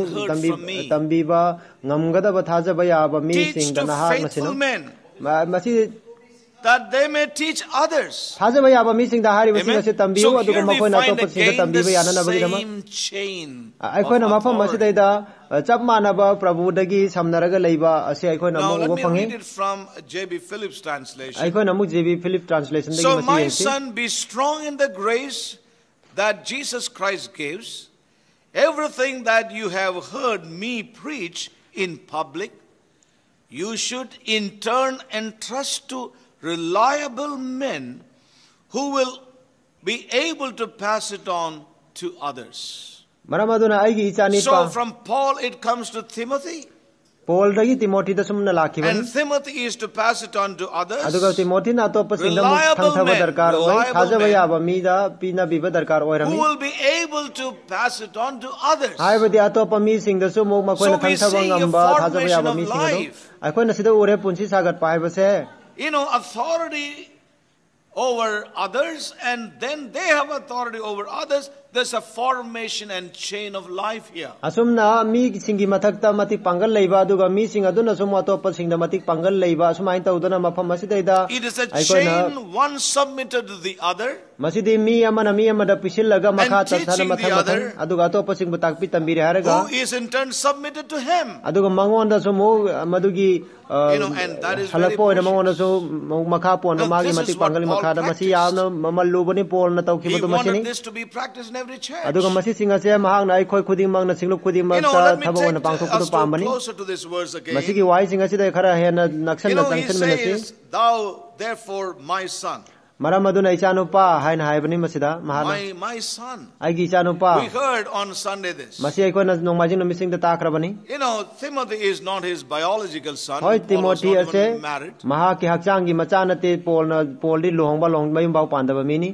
tambiba ngamgada ba thajaba ya ba mi sing da nahak na sino masi that they may teach others. thajaba ya ba mi sing da hari ba sing se tambiu So aduga here we makoi na find atoppa sing da again the tambiba yana na bagi dama same chain aikoi na of mafam authority. masidai da chap manaba prabhu dagi samnaraga leiba ase aikoi na Now mo let me phangi read it from J.B. Phillips translation. aikoi na mu JB Philip translation dagi So masi my yengsi son, be strong in the grace that Jesus Christ gives. Everything that you have heard me preach in public, you should in turn entrust to reliable men who will be able to pass it on to others. maramaduna aigi ichani So pa from Paul it comes to Timothy, Paul dagi Timothy da sumna lakhi and bani Timothy is to pass it on to others. aduga Timothy na atoppa singda mu Reliable thangthaba men, darkar oi reliable thajaba men. ya ba mi da pina biba darkar oi Who rami will be able to pass it on to others. haibadi atoppa mi singda su mo makoi na So we thangthaba see a ngamba thajaba ya ba formation mi of singda life. aikoi na sida ure punchi sagat pa haiba se Authority over others, and then they have authority over others, there's a formation and chain of life here. Asumna mi singi mathakta matik pangal leiba aduga mi sing aduna sum atopa singda matik pangal leiba asumai taudana mafam masida It is a chain, one submitted to the other. Masidi mi amana mi amada pisillaga makha tasana matham aduga atopa sing butakpi tambire haraga who is in turn submitted to him. Aduga mangonda sumu madugi and that is very halapo ina mangonda su makha pon magi matik pangal makha da masi yamna mamalubani polna tawkibatu masini. He wanted this to be practiced in every church. Aduga masi singa se mahang na khoi khuding mang na singlu khuding mang ta thabo na pangthok tu pambani. Closer to this verse again. Masigi wai singa se da khara he na naksan na tangsan me says, thou therefore my son. Maram aduna ichanupa hain haibani masida mahana. My son. Aigi ichanupa. We heard on Sunday this. Masi ai ko na nongmajing no mising da takrabani. Timothy is not his biological son. Hoi Timothy ase married. Maha ki hakchang gi macha na te pol di lohong ba long mayum bau pandaba mini.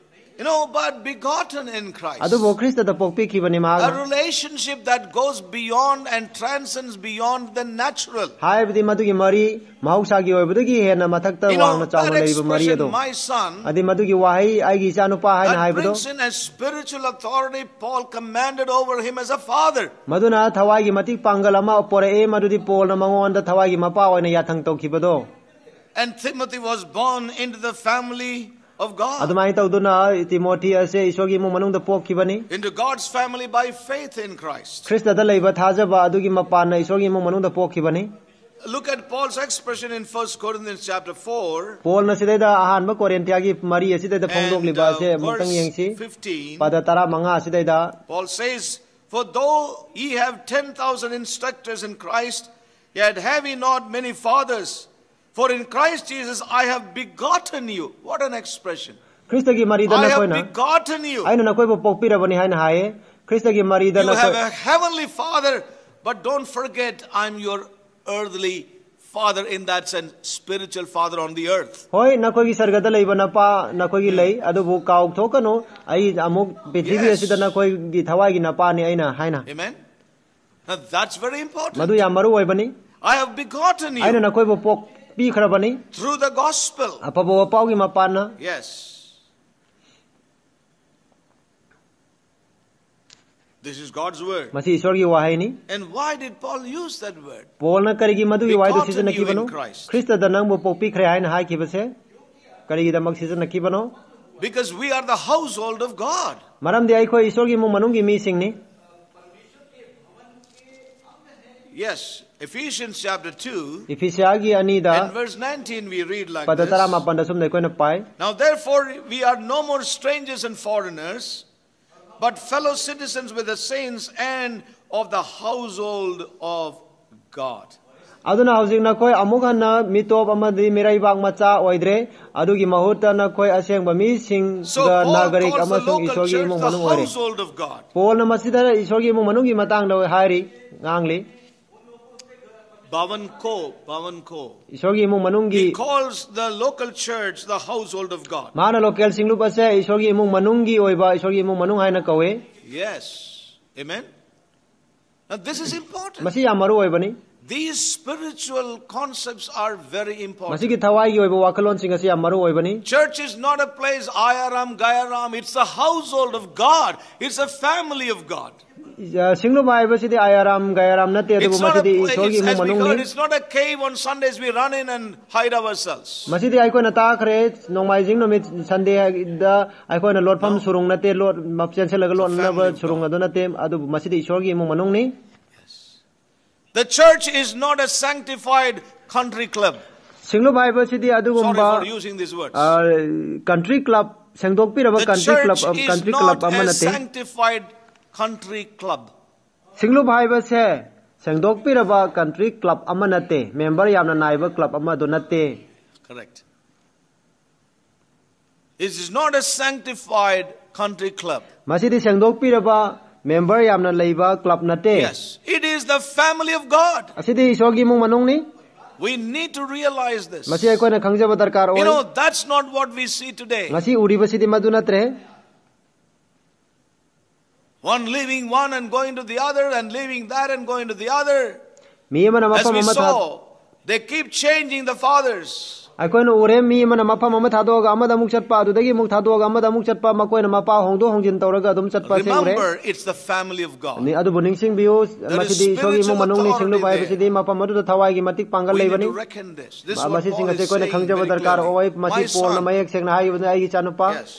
But begotten in Christ. Adu bo Krista da pokpi ki bani maha. A relationship that goes beyond and transcends beyond the natural. Hai bidi madu gi mari mahausa gi oibadu gi he na mathakta wang na chawna leiba mari ado. My son. Adi madu gi wahai ai gi ichanupa hain haibudo. That brings in a spiritual authority Paul commanded over him as a father. Maduna thawai gi matik pangal ama pore e madudi Paul na mangon da thawai gi mapa oina yathang tokibado. And Timothy was born into the family of God. Adumai tauduna Timothy ase isogi mu manung da pokibani. Into God's family by faith in Christ. Krista da leiba thajaba adugi mapa na isogi mu manung da pokibani. Look at Paul's expression in 1 Corinthians chapter 4. Paul na sidai da ahanba Korintia gi mari asida da phongdok liba se mutang yengsi. 15. Pada tara manga sidai da. Paul says, for though ye have 10,000 instructors in Christ, yet have ye not many fathers. For in Christ Jesus I have begotten you. What an expression. Krista gi mari da na koi na. I have begotten you. Aino na koi bo pokpira bani hain hae. Krista gi mari da na koi. You have a heavenly father, but don't forget I'm your earthly father in that sense, spiritual father on the earth. Hoi na koi gi sarga da leiba na pa na koi gi lei adu bu kauk thokano ai amuk prithivi asida na koi gi thawai gi na pa ni aina haina. Amen. Now that's very important. Madu ya maru oi bani. I have begotten you. Aino na koi bo pok through the gospel. Yes. This is God's word. And why did Paul use that word? Begotten you in Christ. Because we are the household of God. Yes. Ephesians chapter 2 and verse 19 we read like this. Now therefore we are no more strangers and foreigners, but fellow citizens with the saints and of the household of God. Aduna housing na koi amugana mitop amadi miraibang macha oidre adugi mahuta na koi aseng bami sing ga nagarik amasung isogi mong manung ore. Paul na masida isogi mong manungi matang daw hari ngangli. Bhavan ko. He calls the local church the household of God. Yes. Amen. Now this is important. These spiritual concepts are very important. Church is not a place, ayaram, gayaram. It's the household of God. It's a family of God. It's not a cave on Sundays we run in and hide ourselves. No. The church is not a sanctified country club. Sorry for using these words. Country club. The church is not a sanctified country club. Singlu bhaiba se sengdok piraba country club amanate member yamna naiba club ama donate. Correct. It is not a sanctified country club. Masidi sengdok piraba member yamna leiba club nate. Yes, it is the family of God. Asidi isogi mung manung ni. We need to realize this. That's not what we see today. One leaving one and going to the other, and leaving that and going to the other. As we saw, they keep changing the fathers. ꯑꯩꯈꯣꯏꯅ ꯎꯔꯦ ꯃꯤ ꯑꯃꯅ ꯃꯐꯝ ꯑꯃ ꯊꯥꯗꯣꯛꯑꯒ ꯑꯃꯗ ꯑꯃꯨꯛ ꯆꯠꯄ ꯑꯗꯨꯗꯒꯤ ꯑꯃꯨꯛ ꯊꯥꯗꯣꯛꯑꯒ ꯑꯃꯗ ꯑꯃꯨꯛ ꯆꯠꯄ ꯃꯈꯣꯏꯅ ꯃꯄꯥ ꯍꯣꯡꯗꯣꯛ ꯍꯣꯡꯖꯤन ꯇꯧꯔꯒ ꯑꯗꯨꯝ ꯆꯠꯄ ꯑꯁꯤ ꯎꯔꯦ Remember, it's the family of God. ꯑꯗꯨꯕꯨ ꯅꯤꯡꯁꯤꯡꯕꯤꯌꯨ ꯃꯁꯤꯗꯤ ꯏꯁꯣꯔꯒꯤ ꯏꯃꯨꯡ ꯃꯅꯨꯡꯅꯤ ꯁꯤꯡꯂꯨꯕ ꯍꯥꯏꯕꯁꯤꯗꯤ ꯃꯐꯝ ꯑꯗꯨꯗ ꯊꯋꯥꯏꯒꯤ ꯃꯇꯤꯛ ꯄꯥꯡꯒꯜ We need ꯂꯩꯕꯅꯤ to reckon this. This is what ꯃꯁꯤꯁꯤꯡ Paul ꯑꯁꯤ is ꯑꯩꯈꯣꯏꯅ saying ꯈꯪꯖꯕ very ꯗꯔꯀꯥꯔ ꯑꯣꯏ clearly. ꯃꯁꯤ My ꯄꯣꯜꯅ son. ꯃꯌꯦꯛ ꯁꯦꯡꯅ ꯍꯥꯏꯕꯅꯤ ꯑꯩꯒꯤ ꯏꯆꯥꯅꯨꯄꯥ Yes.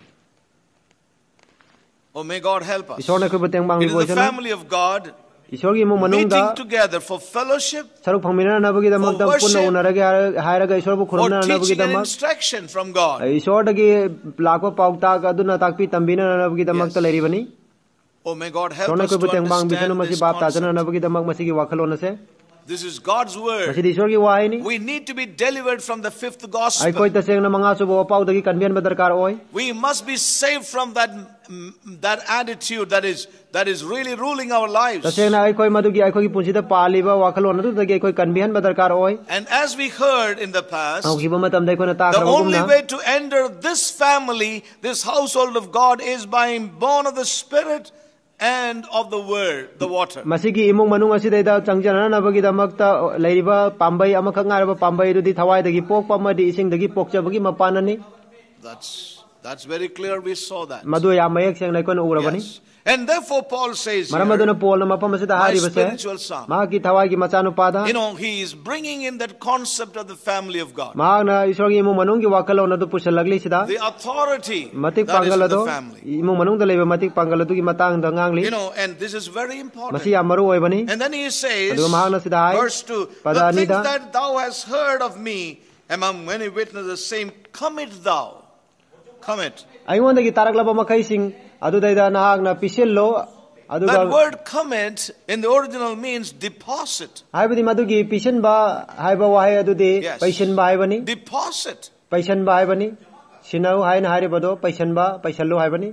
Oh, may God help us. ꯏꯁꯣꯔꯅ ꯑꯩꯈꯣꯏꯕꯨ ꯇꯦꯡꯕꯥꯡꯕꯤꯕ It is the ꯑꯣꯏꯁꯅꯨ family of God ꯏꯁꯣꯔꯒꯤ ꯏꯃꯨꯡ ꯃꯅꯨꯡꯗ meeting together for fellowship, ꯁꯔꯨꯛ ꯐꯪꯃꯤꯟꯅꯅꯕꯒꯤꯗꯃꯛꯇ for ꯄꯨꯟꯅ worship, ꯎꯅꯔꯒꯦ ꯍꯥꯏꯔꯒ ꯏꯁꯣꯔꯕꯨ for teaching and ꯈꯨꯔꯨꯝꯅꯅꯕꯒꯤꯗꯃꯛ instruction from God. ꯏꯁꯣꯔꯗꯒꯤ ꯂꯥꯛꯄ ꯄꯥꯎꯇꯥꯛ ꯑꯗꯨꯅ ꯇꯥꯛꯄꯤ ꯇꯝꯕꯤꯅꯅꯕꯒꯤꯗꯃꯛꯇ ꯂꯩꯔꯤꯕꯅꯤ Oh, may God help ꯏꯁꯣꯔꯅ us to ꯑꯩꯈꯣꯏꯕꯨ ꯇꯦꯡꯕꯥꯡꯕꯤꯁꯅꯨ understand ꯃꯁꯤ this ꯚꯥꯞ concept. ꯇꯥꯖꯅꯅꯕꯒꯤꯗꯃꯛ ꯃꯁꯤꯒꯤ ꯋꯥꯈꯜꯂꯣꯟ ꯑꯁꯦ This is God's word. ꯃꯁꯤꯗꯤ ꯏꯁꯣꯔꯒꯤ ꯋꯥꯍꯩꯅꯤ We need to be delivered from the fifth gospel. ꯑꯩꯈꯣꯏ ꯇꯁꯦꯡꯅ ꯃꯉꯥꯁꯨꯕ ꯋꯥꯄꯥꯎꯗꯒꯤ ꯀꯟꯕꯤꯍꯟꯕ ꯗꯔꯀꯥꯔ ꯑꯣꯏ We must be saved from that attitude that is really ruling our lives. तसेंगना अखोई मदुगी अखोई पुंसीदा पालिबा वाखलोन अदुदगी अखोई कन्बिहन दरकार ओय And as we heard in the past, औखिबा मतमदा अखोना the ताखरबगुमना only way to enter this family, this household of God, is by being born of the Spirit and of the Word, the water. मसिगी इमुंग मनुंग असिदैदा चंगजननबगी दमक्ता लैरिबा पांबई अमखक ngaraba पांबई दुदी थवाइदगी पोकपा मदि इसिंगदगी पोकचबगी मपाननी That's very clear. We saw that. मदु या मयक Seng नैकोन उरबनी Yes. And therefore Paul says here, मरमदुन pole मपम असिदा my हारिबसे spiritual son. माकी थवाइगी मचानुपादा He is bringing in that concept of the family of God. मागना ईश्वरगी इमुंग मनुंगी वाखलोन अदु पुसलगली सिदा The authority मतिक that is in Pangal the अदो family. इमुंग मनुंग दलेबा मतिक पांगल अदुगी मतंग द nganगली And this is very important. मसी या मरु ओयबनी And then he says, अदुगा मागना सिदा हाय verse 2, पदा the things अनिदा that thou hast heard of me among many witnesses, the same commit thou. Commit. अइगोंदगी तारकलबा मखैसिंग अदुदैदा नागना पिसेल्लो अदुगा That word commit in the original means deposit. हाइबदी मदुगी पिसनबा हाइबा Wahe अदुदे Yes. पैसनबा हाइबनी Deposit. पैसनबा हाइबनी सिनाउ हाइना हाइरेबदो पैसनबा पैसल्लो हाइबनी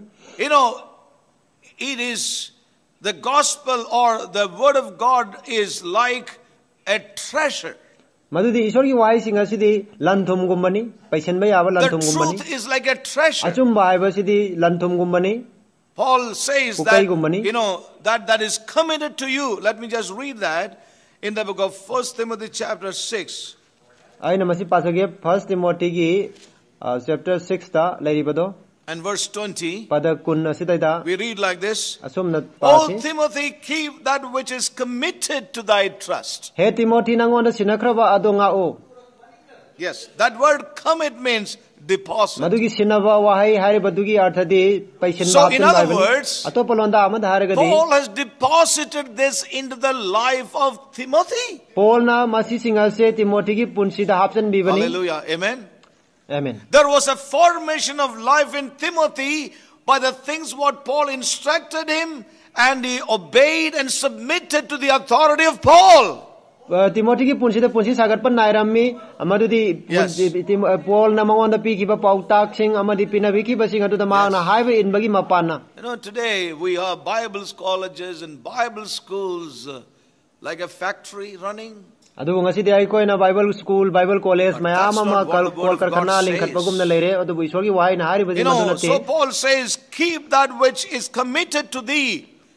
It is the gospel or the word of God is like a treasure. मदुदी ईश्वर की वाहिसिंग असिदी लंथुमगुम्बनी पैसनबा याबा The लंथुमगुम्बनी truth is like a treasure. अचुम्बा हाइबसिदी लंथुमगुम्बनी Paul says Kukai gumbani. that that is committed to you. Let me just read that in the book of 1 Timothy chapter 6. आइना मसी पासगे first Timothy की chapter 6 ता लैरिबदो And verse 20, पद कुन असिदैदा we read like this. असुमना O पासी Timothy, keep that which is committed to thy trust. हे Timothy नंगोंदा सिनख्रबा अदोंगा ओ Yes, that word commit means deposit. मदुगी सिनबा वाहै हारिबदुगी अर्थदि पैसन So, in other बापन words, अतोपलोंदा अमद हारगदि Paul has deposited this into the life of Timothy. पोलना मसी सिंगा से तिमोथी की पुंसीदा हापसन बिबनी Hallelujah. Amen. Amen There was a formation of life in Timothy by the things what Paul instructed him, and he obeyed and submitted to the authority of Paul. Timothy की पुंसीदा पुंसी सागरपन नायरामी अमदुदी Yes. Paul न मंगोंदा पीकिबा पाउताक सिंग अमदि पिनबिकी बसिंग अदुदा मागना हाइबे इनबगी मपाना Today we have Bible colleges and Bible schools like a factory running. अदुबु ngasi dai koina Bible school Bible college mayam ama kol karkana linkhatbagumna leire adubu isori wai na hari badi maduna te So Paul says, keep that which is committed to thee.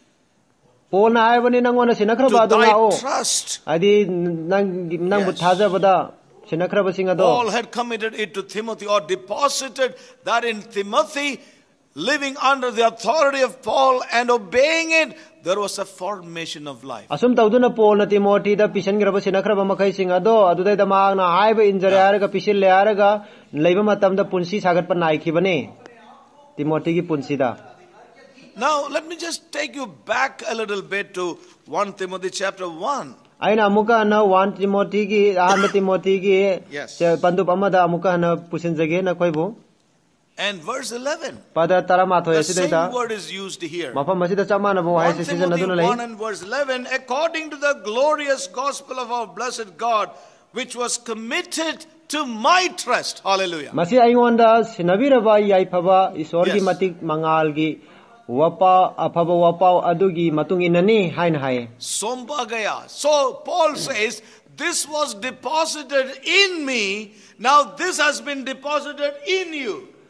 Paul na ai bani nangona sinakhra ba To do thy na o trust. adi nang buthaja bada sinakhra basinga do Paul had committed it to Timothy or deposited that in Timothy, living under the authority of Paul and obeying it. There was a formation of life. asum tawduna Paul na Timothy da pisan graba sinakhra ba makai singa do adudai da mag na ai ba injare araga pisil le araga leiba matam da punsi sagat pan nai khibane Timothy ki punsi da Now, let me just take you back a little bit to 1 Timothy chapter 1. aina amuka na 1 Timothy ki aham Timothy ki Yes. pandup amada amuka na pusin jage na koibo And verse 11. pada taramatho The asidai same da word is used here. mafam masida chamana bo hai 1 season Timothy aduna 1 lai and verse 11. According to the glorious gospel of our blessed God, which was committed to my trust. Hallelujah. masi aingonda sinabiraba yaifaba isorgi Yes. matik mangalgi wapa afaba wapa adugi matung inani hain hai Sombagaya. So Paul says, this was deposited in me. Now this has been deposited in you.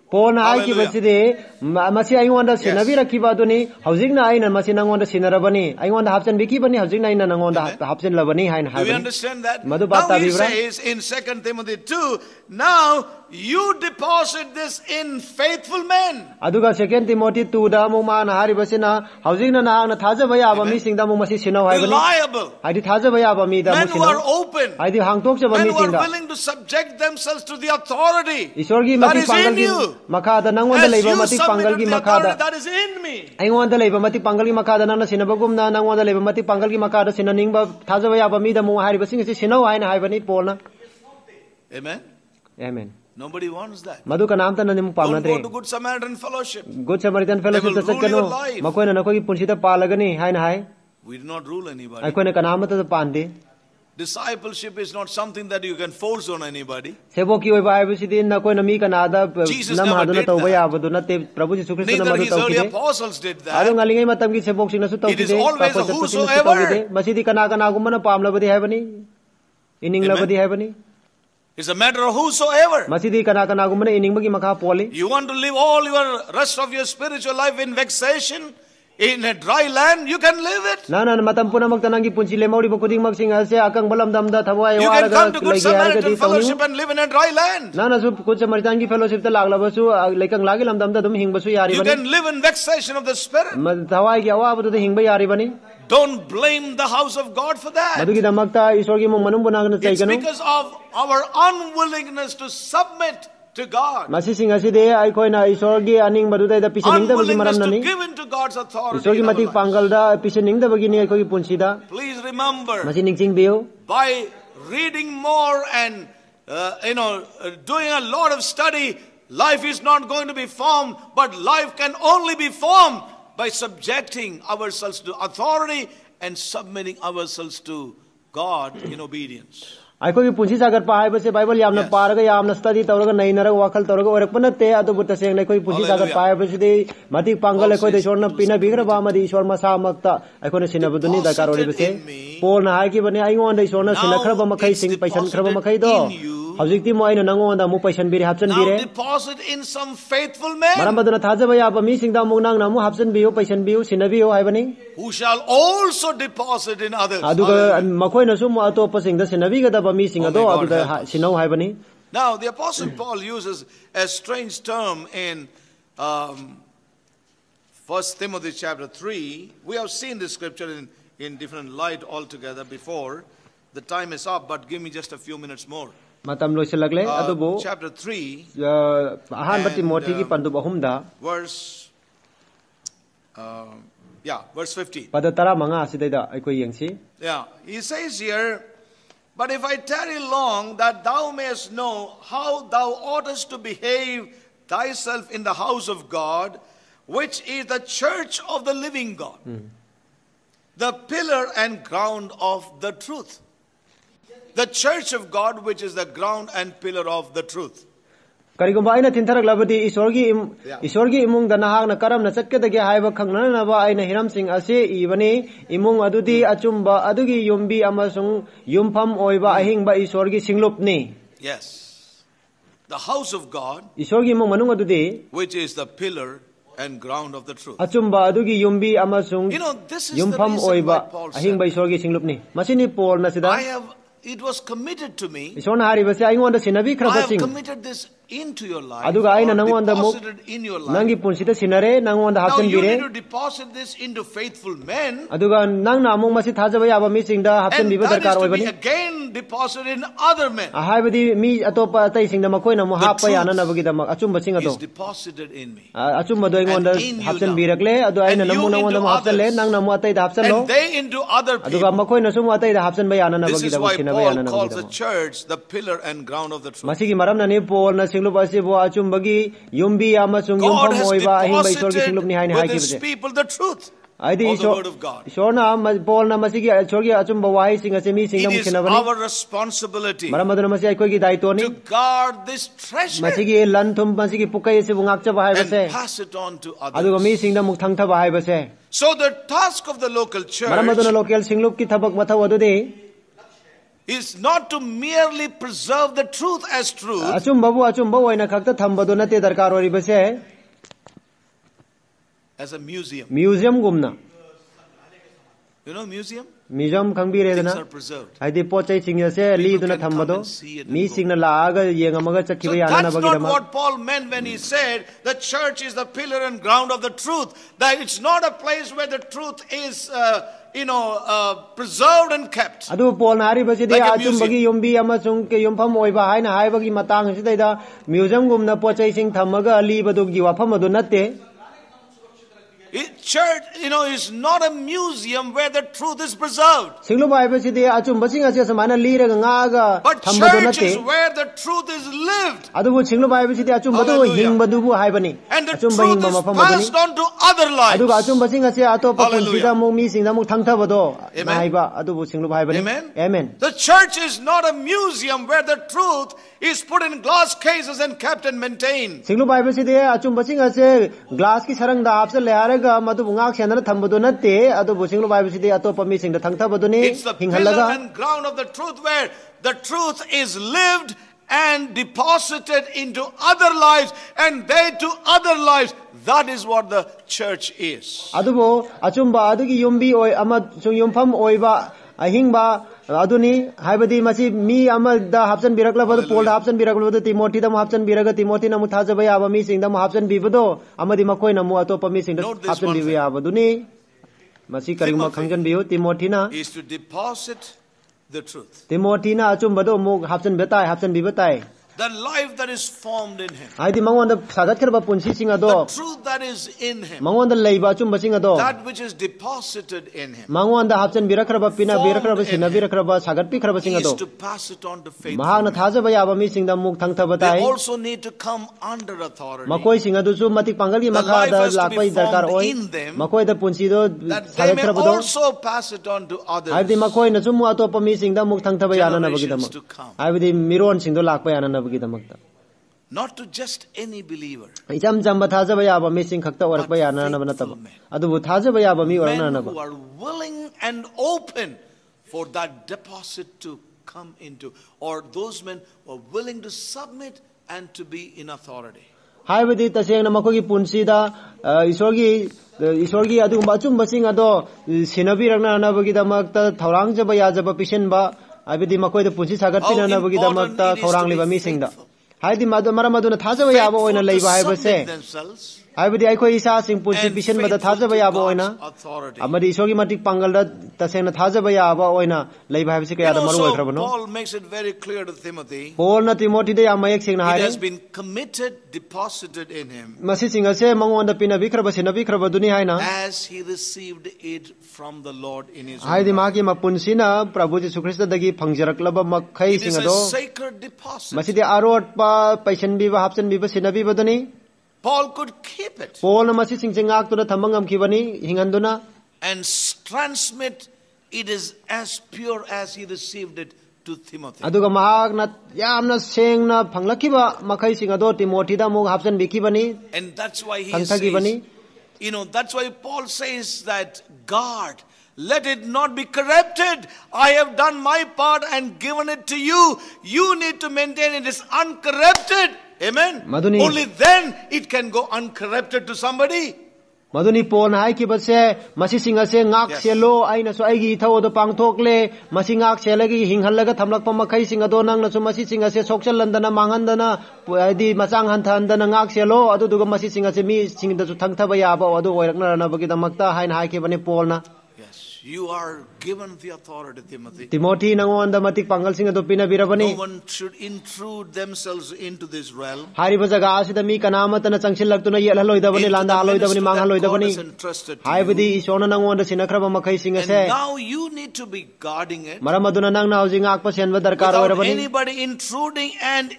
Pona ai ki baside masi aingonda sinabi rakhiba aduni haujingna aina masi nangonda sinarabani aingonda hapsen biki bani haujingna aina nangonda hapsen labani hain Do you understand that? Now he says in 2 Timothy 2, now you deposit this in faithful men. Aduga 2 Timothy 2 da mu ma na hari basina haujingna na na thajaba ya ba mi singda mu masi sinau hai bani reliable. Haidi thajaba ya ba mi da mu Men who are open. Haidi hangtok se ba mi Men who singda. are willing to subject themselves to the authority. Ishorgi That mati is in pangal you. Makada nangonda As leiba you mati pangal submit gi to the makada authority that is in me. aingonda leiba mati pangal gi makada nana sinabagum na nangonda leiba mati pangal gi makada sinaningba thajaba ya ba mi da mu hari basing se sinau hai na hai bani polna. Amen. Amen. Nobody wants that. Madu ka naam ta nanim pamna Don't go tre to Good Samaritan fellowship. Good Samaritan fellowship ta sakano makoi na nakoi punsi ta palagani hai na hai We do not rule anybody. ai koi na kanam ta pande Discipleship is not something that you can force on anybody. sebo ki oi bai bisi din na koi na mi kana da nam haduna to ba ya badu na te prabhu Jesu Christ na Neither madu his to early ki apostles did ado that. ngalingai matam ki sebok sing na su to It ki is de always a whosoever. masidi kana kana gum na pam labadi hai bani ining labadi hai bani It's a matter of whosoever. masidi kana kana gum na ining bagi makha poli You want to live all your rest of your spiritual life in vexation, in a dry land, you can live it. na matam puna magtanang ki punsi le mauri ba kuding magsing ase akang balam dam da thawai You wa can come to Good lagi har ka Samaritan di fellowship and live in a dry land. na su Good Samaritan ki fellowship ta lagla basu lekang lagi lam dam da dum hing basu yari You bani can live in vexation of the spirit. thawai ki awa bu hing ba yari bani Don't blame the house of God for that. madu ki damakta ishwar ki mong manum bunang na It's chaigano because of our unwillingness to submit to God. masi sing asi de ai koi na ishwar ki aning madu da pisening da bagi Unwillingness maram to nani give in to God's authority. ishwar ki in our mati lives. pangal da pisening da bagi ni ai koi punsi da Please remember, masi ningching biu by reading more and doing a lot of study, life is not going to be formed, but life can only be formed by subjecting ourselves to authority and submitting ourselves to God in obedience. ai koi punsi sagar pa hai base bible yamna paraga yamna study tawraga nei nara wakal tawraga orakpana te adu but seng nei koi punsi sagar pa hai base de mati pangal koi de shorna pina bigra ba madi ishwar ma sa makta ai koi sina buduni da karori base pol na hai ki bani ai ngon de shorna sina khra ba makai sing paisan khra ba makai do hajikti mo aina nangon da mu paisan bire hapsan Now bire deposit in some faithful men maram baduna thaja ba ya ba mi sing da mu nang na mu hapsan biu paisan biu sina biu hai bani who shall also deposit in others. adu ga makoi na su mu ato pa sing da sina bi ga da ba mi sing ado adu da sinau hai bani Now the Apostle Paul uses a strange term in 1 Timothy chapter 3. We have seen this scripture in different light altogether before. The time is up, but give me just a few minutes more. matam lo selagle adu bo Chapter 3, ahan bati moti ki pandu bahum da verse 15. pada tara manga asidai da ai koi yengsi Yeah, he says here, but if I tarry long, that thou mayest know how thou oughtest to behave thyself in the house of God, which is the church of the living God, the pillar and ground of the truth. The church of God, which is the ground and pillar of the truth. karigumba aina thintarak labadi ishorgi imung da nahak na karam na chakke da ge haiba khangna na ba aina hiram sing ase ibani imung adudi achumba adugi yumbi amasung yumpham oiba ahing ba ishorgi singlupni Yes. The house of God, ishorgi imung manung adudi which is the pillar and ground of the truth. achumba adugi yumbi amasung This is the yumpham reason why oiba Paul ahing ba said, ishorgi singlupni masini Paul na sida it was committed to me. ishorna hari base aingonda sinabi I khra have sing committed this into your life, aduga aina nangonda mu deposited in your life. nangi punsita sinare nangonda Now hapsen you need bire to deposit this into faithful men, aduga nang na amung masi thajaba yaba mi singda hapsen and biba that is darkar to be oibani again deposited in other men. haibadi mi atopa atai singda makoi na mu happa yana na bagi da achumba singa do Is deposited in me. achumba do ingonda And in you hapsen now. birakle adu aina And you namu nangonda into mu hapsen le others. nang namu atai da hapsen lo And they into other aduga people. makoi na sumu atai da hapsen ba yana na This bagi is da why sina ba Paul yana na calls bagi the da church the pillar and ground of the truth. masigi maram na ni Paul na singlu basi bo achumbagi yumbi amasung God yumpham has oiba ahing ba isor gi deposited singluk ni hai ni hai with ki his bje people the truth aidi of the word of God. isor na Paul na masigi chorgi achumba wai singa se mi singa It mu is sina bani our responsibility maram maduna masi ai koi gi daito ni to guard this treasure masigi lan thum masigi pukai se bungak cha ba hai and base pass it on to aduga mi others. singda muk thang tha ba hai base So the task of the local church maram maduna local singlup ki thabak mathaw adu de is not to merely preserve the truth as truth. Achumbabu achumba oina khakta thambado nate darkar ori base As a museum. Museum gumna. You know museum? Museum khangbire Things dana. are preserved. Haidi pochai singya se li duna thambado. Mi singna laaga yengamaga chakkiba yana na That's not bagidama. what Paul meant when he said the church is the pillar and ground of the truth. That it's not a place where the truth is preserved and kept. Adu Paul nari basi de achumbagi yumbi amasung ke yumpam oiba haina haibagi matang sidaida museum gumna pochai sing thamaga li badugji wafam adu natte. Church, is not a museum where the truth is preserved. But church is where the truth is lived. And the truth is passed on to other lives. Amen. Amen. The church is not a museum where the truth is put in glass cases and kept and maintained. It's the pillar and ground of the truth where the truth is lived and deposited into other lives and they to other lives. That is what the church is. Aduni haibadi masi mi amal da hapsan birakla badu Paul hapsan birakla badu Timothy da hapsan biraga Timothy na muthaja baya aba mi sing da hapsan bibado amadi makoi na mu atopa mi sing da hapsan bibaya abaduni masi karima khangjan biyo Timothy na is to deposit the truth. Timothy na achum bado mu hapsan bibatai the life that is formed in him. The truth that is in him. That which is deposited in him. Formed in him. He is to pass it on to faithful. They also need to come under authority. The life has to be formed in them that they may also pass it on to others. Generations to come. Not to just any believer. Men who are willing and open for that deposit to come into, or those men who are willing to submit and to be in authority. Isorgi adugumba achumba sing ado sinabiragna nabagidamagta thaurang jaba pishenba abidi makoi da punsi sagat pinana bagidamagta thaurang liba mi singda haidi maramaduna thajaba yaba oina leiba haibase haibidi aikoi isa sing punsi pishenba da thajaba yaba oina amadi isorgi matik pangalda tasena thajaba yaba oina leiba haibase kaya da maru oikrabano. Paul makes it very clear to Timothy. Paul na Timothy de amayak sing na haire. It has been committed, deposited in him. Masi singa se mangonda pinabikraba sinabikraba duni haina. As he received it from the Lord in his own. Haidi magi mapunsina Prabhu Jesu Christa dagi phangjaraklaba makhai singa do. It is a sacred deposit. Masi de arot pa paishan biba hapsan biba sinabiba duni. Paul could keep it. Paul na masi sing singak to na thamangam kibani hinganduna and transmit it is as pure as he received it to Timothy. Aduga mahag na yamna seng na phanglakiba makai singado Timothy da mo hapsan bikibani. And that's why he says, that's why Paul says that God, let it not be corrupted. I have done my part and given it to you. You need to maintain it is uncorrupted. Amen. Madhuni. Only then it can go uncorrupted to somebody. Madhuni Paul hai ki base masi singa se ngak selo aina so aigi thau do pangthok le masi ngak selagi hinghallaga thamlak pa makai singa do nang na so masi singa se soksal landana manghandana di masang hanthandana ngak selo adu duga masi singa se mi singda su thangthaba ya ba adu oirakna na bagi damakta hain hai ke bane Paul na. You are given the authority, Timothy. Timothy nangonda matik pangal singa do pinabirabani. No one should intrude themselves into this realm. Hari bajaga asida mi kanamata na changsil lagtuna yelhaloi dabani landa haloi dabani manghaloi dabani. Hai bidi ishona nangonda sinakraba makai singa se. And now you need to be guarding it. Maramaduna nang na housing akpa senba darkar orabani. Anybody intruding and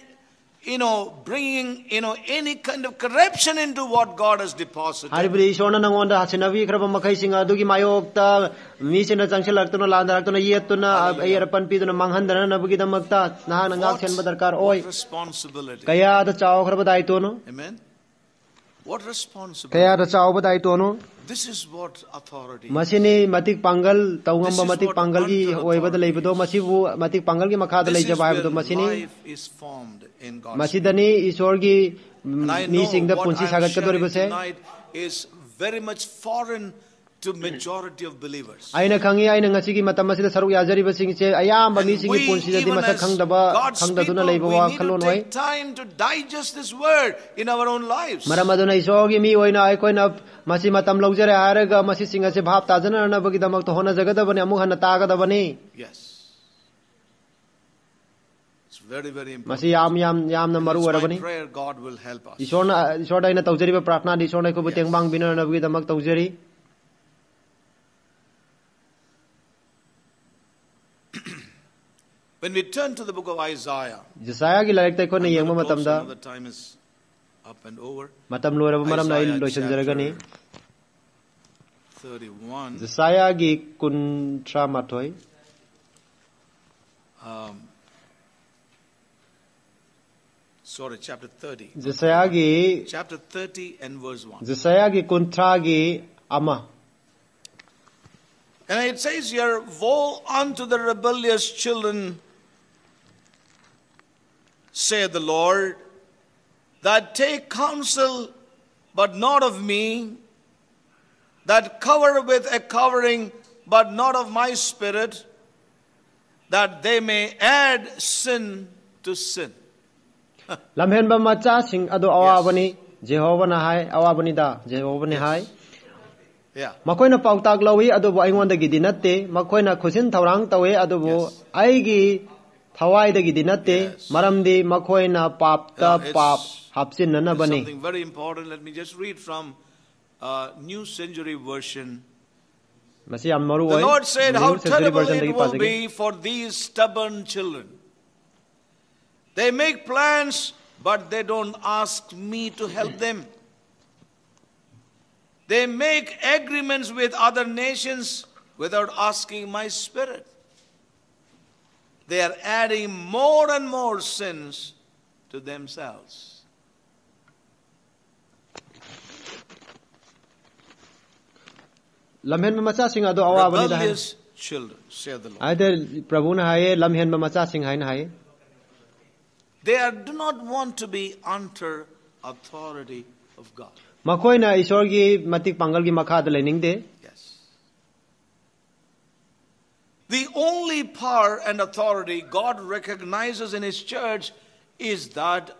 bringing, any kind of corruption into what God has deposited. Haribri shona nangonda hasinavi kraba makai singa dugi mayokta misina changsil lagtuna landa lagtuna yetuna ayarapan piduna manghandana nabugi damakta nahan ngak senba darkar oi. Responsibility. Kaya da chaw kraba daito no. Amen. What responsibility? Kaya da chaw ba daito no. This is what authority is. masini matik pangal taungamba matik pangal gi oibada leibado masibu matik pangal gi makhada This is leijaba where haibado masini life is formed in God's Spirit. masidani isor gi And I mi know singda what punsi I am sagat ka sharing doribase tonight is very much foreign to majority of believers. aina khangi aina ngasi gi matam masida saruk yajari basing che ayamba mi And singi we, punsi dadi even masak as khangdaba God's khangdaduna people, leibawa we need to khalon oi take time to digest this word in our own lives. maramaduna isor gi mi oina ai koina masi matam laujare haraga masi singa se bhap tajana na bagi damak to hona jagada bani amu hana taga da bani Yes. It's very, very important. masi yam na maru It's wara my bani prayer God will help us. isor da ina taujari ba prarthna di isor na ko buteng bang bina na bagi damak taujari When we turn to the book of Isaiah, Isaiah gi laik tai ko na I'm yengma gonna matam close da now, the time is up and over. matam lora maram na Isaiah loisan jaraga ni chapter 31. Isaiah gi kuntra mathoi Sorry, chapter 30. Isaiah gi Chapter 30 and verse 1. Isaiah gi kuntra gi ama And it says here, woe unto the rebellious children, saith the Lord, that take counsel, but not of me, that cover with a covering, but not of my spirit, that they may add sin to sin. lamhen ba macha sing ado awabani Jehovah na hai awabani da Jehovah ni hai Yeah. makoina pautak lawi ado bo aingon da gi dinatte makoina khusin thaurang tawe ado bo ai gi thawai da gi dinatte maramdi makoina papta It's- pap hapsin na There's bani something very important. Let me just read from New Century Version. masi am maru The oi Lord said, how New Century terrible Version it dagi will pasagi be for these stubborn children. They make plans, but they don't ask me to help them. They make agreements with other nations without asking my spirit. They are adding more and more sins to themselves. lamhen ba macha sing ado awabani da hai Rebellious children, saith the Lord. aide prabhu na hai lamhen ba macha sing hai na hai Do not want to be under authority of God. makoina isor gi matik pangal gi makha da lening de Yes. The only power and authority God recognizes in His church is that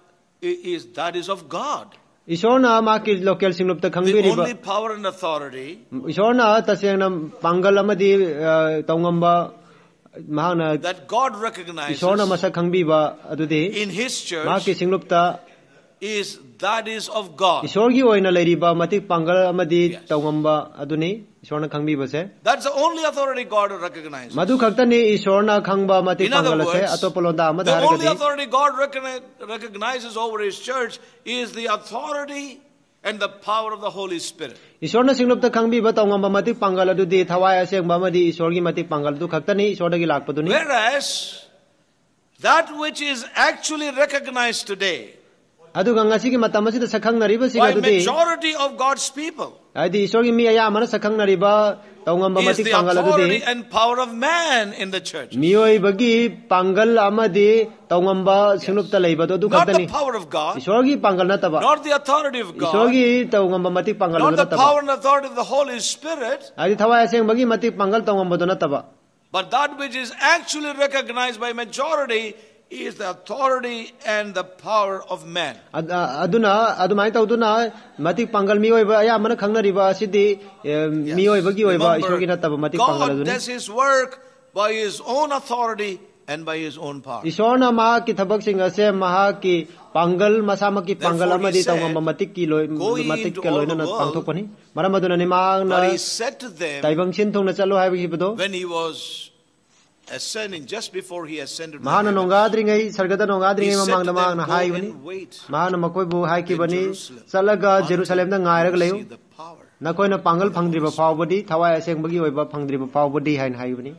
is of God. isor na ma ki local singlup ta khangbi The ri ba only power and authority isor na taseng na pangal amadi taungamba mahana that God recognizes isor na masak khangbi ba adudi in His ma ki church singlup ta is of God. isor gi oina leiriba matik pangal amadi Yes. taungamba aduni isor na khangbi ba se That's the only authority God recognizes. madu khakta ni isor na khangba matik In other pangal se words, atopolonda amad the only haragadi authority God recognizes over His church is the authority and the power of the Holy Spirit. isor na singlup ta khangbi ba taungamba matik pangal adudi thawai aseng ba amadi isor gi matik pangal du khakta ni isor dagi lakpaduni Whereas that which is actually recognized today aduga ngasi gi matam asida sakhang nariba sing by adudi majority of God's people adi isor gi mi aya mana sakhang nariba taungamba is matik the pangal authority adudi and power of man in the church. miyoi bagi pangal amadi taungamba sinupta leibado du Not the khaktani power of God, isor gi pangal na taba not the authority of isor God, gi taungamba matik pangal not na the taba power and authority of the Holy Spirit, adi thawai aseng bagi matik pangal taungamba do na taba but that which is actually recognized by majority is the authority and the power of man. aduna adumai tauduna matik pangal miyoi ba aya mana khangna riba asidi miyoi bagi oi ba isor gi na taba matik pangal God aduni does His work by His own authority and by His own power. isor na ma ki thabak sing ase maha ki pangal masama ki pangal Therefore, amadi he said, taungamba matik ki loi "Go ye matik into ke all loina the na world." pangthokpani maram aduna ni mang na But He said to them, taibang sin thong na chalo hai bagi bado when He was ascending, just before He ascended to mahana heaven, nongadri ngai sargada nongadri He ngai said mamang to na mang them, na "Go hai bani and wait mahana makoi bu hai ki in bani Jerusalem salaga until Jerusalem na ngai rag you leyo see the power." na koi na pangal phangdri ba phaw badi thawai aseng bagi oi ba phangdri ba phaw badi hain hai bani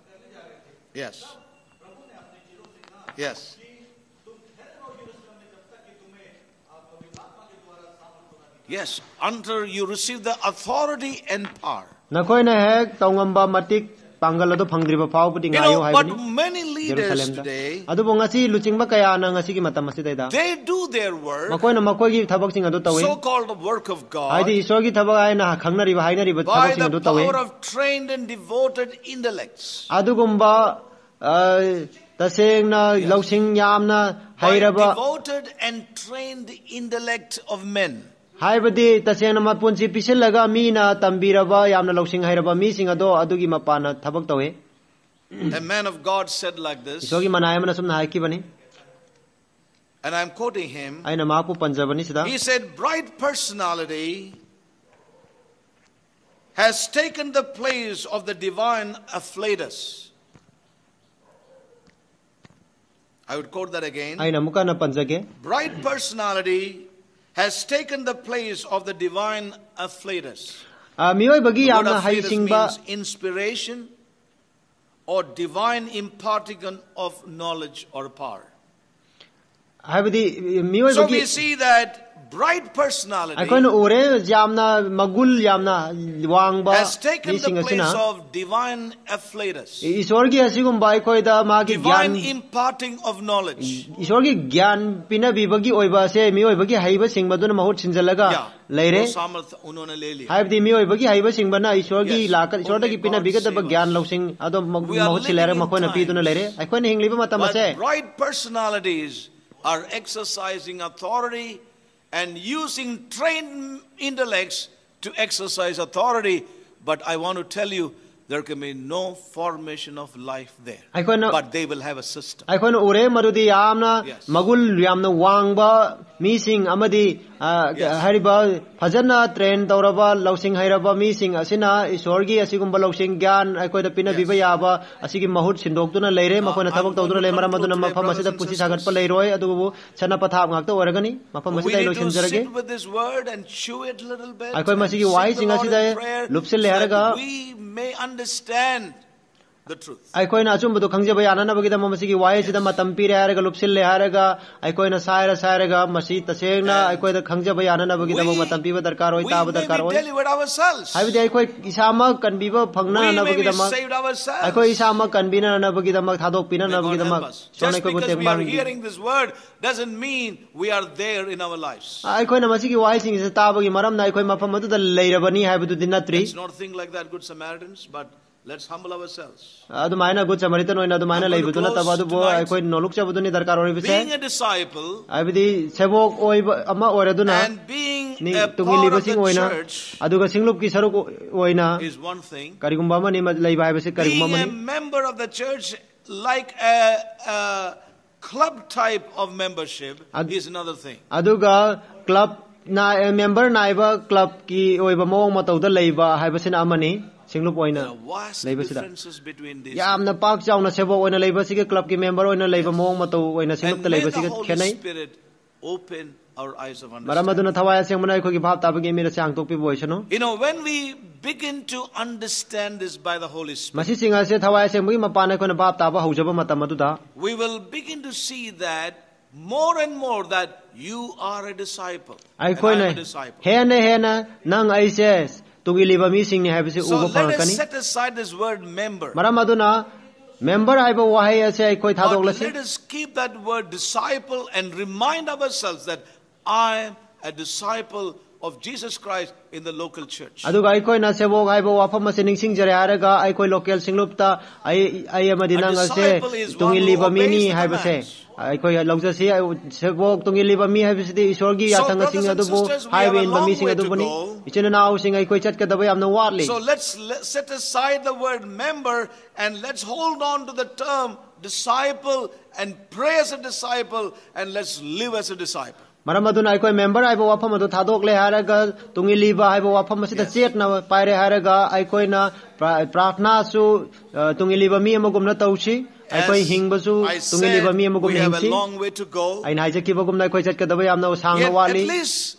Yes. Yes. Yes, until you receive the authority and power. Nakoina hek tongamba matik panggal ado phangdriba phau pudi ngayo hai But many leaders today, adu bongasi luchingba kaya na ngasi ki matam masi da they do their work, makoina makoi gi thabak sing adu tawe so called the work of God, aidi ishwar gi thabak ai na khangnari ba hainari ba thabak sing adu tawe by the power of trained and devoted intellects. Adu gumba tasengna lausing yamna hairaba Devoted and trained intellect of men. Haibadi tasengna mapunsi pisilaga mina tambiraba yamna lausing hairaba mi sing ado adugi mapana thabak tawe A man of God said like this, Isogi manayamana sumna haiki bani and I'm quoting him. Aina mapu panjabani sida He said, bright personality has taken the place of the divine afflatus. I would quote that again. Aina mukana panjage Bright personality has taken the place of the divine afflatus. Mioi bagi The word yamna hai afflatus singba means inspiration or divine imparting of knowledge or power. Haibadi mioi So we bagi see that bright personality aikoina ore yamna magul yamna wangba has taken mi sing the place asina of divine afflatus, Ishwar gi asigumba aikoida magi divine gyan imparting of knowledge. Ishwar gi gyan pina bibagi oiba se mioi bagi haiba singba duna mahut sinjalaga leire haibdi mioi bagi haiba singba na Ishwar gi lakat Ishwar gi pina bigadaba gyan lausing ado mahut silere makoina pi duna leire aikoina hingliba matam ase But bright personalities are exercising authority and using trained intellects to exercise authority. But I want to tell you, there can be no formation of life there. But they will have a system. Aikoina ore madudi yamna magul yamna wangba mising amadi hariba phajana train tauraba lausing hairaba mising asina Ishwar gi asigumba lausing gyan aikoida pina biba yaba asigi mahut sindoktuna leire makoina thabak tawduna le maramaduna mafam asida pusi sagatpa leiroi adubu chana pathap ngakta oragani mafam We asida need lo to sinjarage sit with this word and chew it a little bit. Aikoi and masigi seek wai the singa Lord sida in prayer lupsil so leharaga that we may understand the truth. aikoina achumbu khangjaba yanana bagida masigi wai sida matam pire haraga lupsil le haraga aikoina sairaga masi tasengna aikoida khangjaba yanana bagida matam piba darkar oi taba darkar We oi may be delivered ourselves. haibidi aikoi isama kanbiba phangna We na may be bagida saved ourselves. aikoi isama kanbina na bagida thadok pina na May God bagida help us. sonai Just ko because we are tembang hearing this word doesn't mean we are there in our lives. aikoina masigi wai sing se tabagi maram na aikoi mafam adu da leirabani haibadu dinatri Let's not think like that, good Samaritans, but let's humble ourselves. adumaina good samaritan oina adumaina leibuduna tabadu bo aikoi noluk chabuduni darkar oi bise Being a disciple haibidi sebok oiba ama oraduna and being ni a tungi part of libasing the oina church aduga singlub ki saruk oina is one thing. karigumba mani leiba haibase karigumba Being a mani member of the church like a club type of membership is another thing. aduga club na member naiba club ki oiba mawang matauda leiba haibasina amani singlub There oina are vast leiba sida differences between these. yamna pak chauna sebok oina leiba siga club ki member oina leiba mawang matau oina singlub And ta may leiba the siga Holy khenai Spirit open our eyes of maram understanding. aduna thawaya sengmana ai khogi bhab tabagi mira sang tokpi boisano You know, when we begin to understand this by the Holy Spirit, masi singa se thawaya sengmagi mapana khona bhab taba haujaba matam aduda we will begin to see that more and more that you are a disciple. ai And I khoi am nai a disciple. hena nang ai se tungiliba mi sing ni haibase So uba let us phangakani set aside this word member. maram aduna member aiba wahai ase ai khoi But thadok let lasi us keep that word disciple and remind ourselves that I am a disciple of Jesus Christ in the local church. aduga ai khoi na sebok aiba wafam ase ningsing jare haraga ai khoi local singlupta ai amadi nang ase disciple is one who tungiliba mi ni obeys the haibase commands. ai khoi laujasi sebok tungiliba mi haibase di ishwar gi So, yathang sing brothers and adubo sisters, we have a haibe in long mi sing way to adubani go. ichena naw sing ai khoi chatkadaba yamna watli So let's set aside the word member and let's hold on to the term disciple and pray as a disciple and let's live as a disciple. maram aduna ai khoi member aiba wafam adu thadok le haraga tungiliba aiba wafam asida chetna paire haraga ai khoi na prarthna su tungiliba mi amagumna tausi ai khoi hingbasu tungiliba mi amagum we have a hingsi long way to go. ai nai jaki bagumna ai khoi chatkadaba yamna sangna Yet wali at least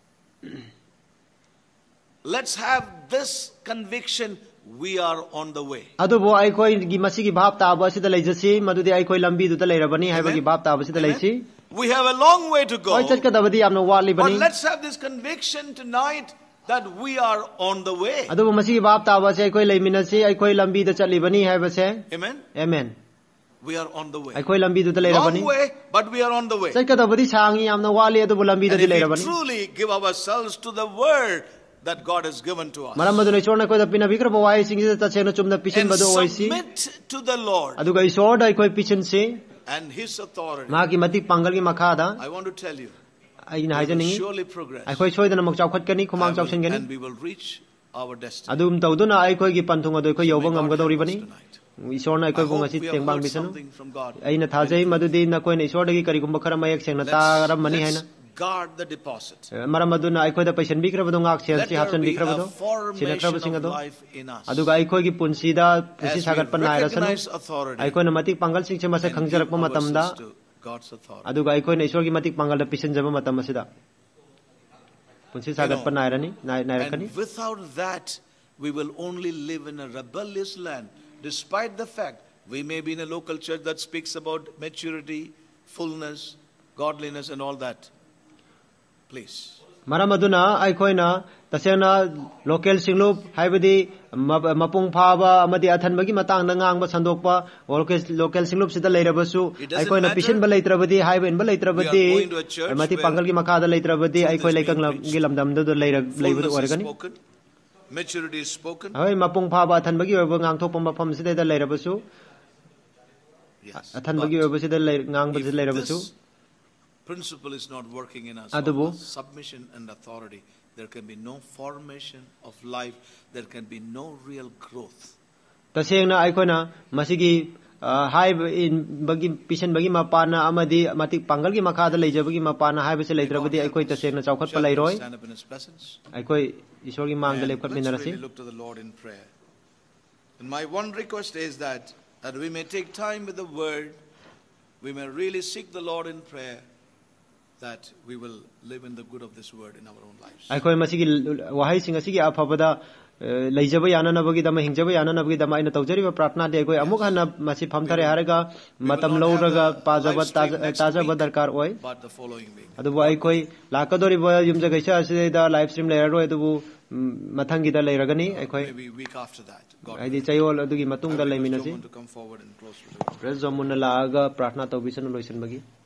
let's have this conviction we are on the way. adubo ai khoi gi masigi bhab ta ba sida leijasi madudi ai khoi lambi du ta leirabani haibagi bhab ta ba sida leisi We have a long way to go. Hoi chatkadabadi yamna wali But bani. let's have this conviction tonight that we are on the way. Adu masi bab taba se koi leiminasi ai koi lambi da chatli bani haiba se. Amen. Amen. We are on the way. Ai koi lambi du da leira bani. Long way, but we are on the way. Chatkadabadi sangi yamna wali adu lambi da And if leira we bani. truly give ourselves to the word that God has given to us, Maram madu nei chorna koi da pina bikra bawai sing da tachena chumna pichen and badu oisi. submit to the Lord Adu ga isor da koi pichen se. and His authority, Ma ki matik pangal ki makha da. I want to tell you, Ai na we haja will ningi. surely progress. Ai koi choi da mak chawkhat kani khumang chawchen And kani. we will reach our destiny. Adum tawduna ai koi ki panthung adu koi So yobang may am God gadori help us bani. tonight. Isor na I koi bung hope asi we have tengbang heard bisanu. something from God. Ai na thajai madudi na koi nei isor da ki kari gumba khara mayak seng na ta ram mani hai na. Let's guard the deposit. Maram aduna ai koi da paisen bikra badu ngak sel Let si there hapsan be bikra a badu. formation of life in us. Aduga ai koi ki punsi da punsi As we sagat pan nai rasanu. recognize authority Ai koi na matik pangal sing se masa and khangjarak give pa matam da. ourselves to God's authority. Aduga ai koi na isor ki matik pangal da pisen jaba matam asida. Punsi sagat pan nai rani nai rakani. And without that, we will only live in a rebellious land, despite the fact we may be in a local church that speaks about maturity, fullness, godliness, and all that. Please. Maram aduna ai koi na tasena local singlup haibadi mapung phaba amadi athan bagi matang na ngang ba sandokpa local singlup sida leirabasu ai koi na pisin ba leitrabadi haiben ba leitrabadi mati pangal gi makha da leitrabadi ai koi leikang gi lamdam do leira leibadu organi Maturity is spoken. ai mapung phaba athan bagi ba ngang thok pam pham sida da leirabasu athan bagi ba sida ngang ba sida leirabasu Principle is not working in us. Submission and authority. There can be no formation of life. There can be no real growth. Tasengna ai kona masigi hai in bagi pisan bagi mapana amadi matik pangal gi makha da leijabagi mapana hai bese leitrabadi ai koi tasengna chawkhat pa leiroi Stand up in His presence. ai koi isor gi mang da lepkhat minarasi. Look to the Lord in prayer. And my one request is that we may take time with the Word. We may really seek the Lord in prayer, that we will live in the good of this word in our own lives. Ai koi masigi wahai singa sigi aphabada leijaba yana na bagi dama hingjaba yana na bagi dama ina tawjari ba pratna de koi amuk hana masi phamthare haraga matam lowraga pajaba tajaba darkar oi. But the following week. Adu ai koi lakadori ba yumja gaisa ase da live stream leira ro adu mathangi da leiragani ai koi maybe week after that. God. Ai di chayol adu gi matung da leiminasi. To come forward and close with it. Praise Jamunna laaga pratna tawbisanu loisan bagi.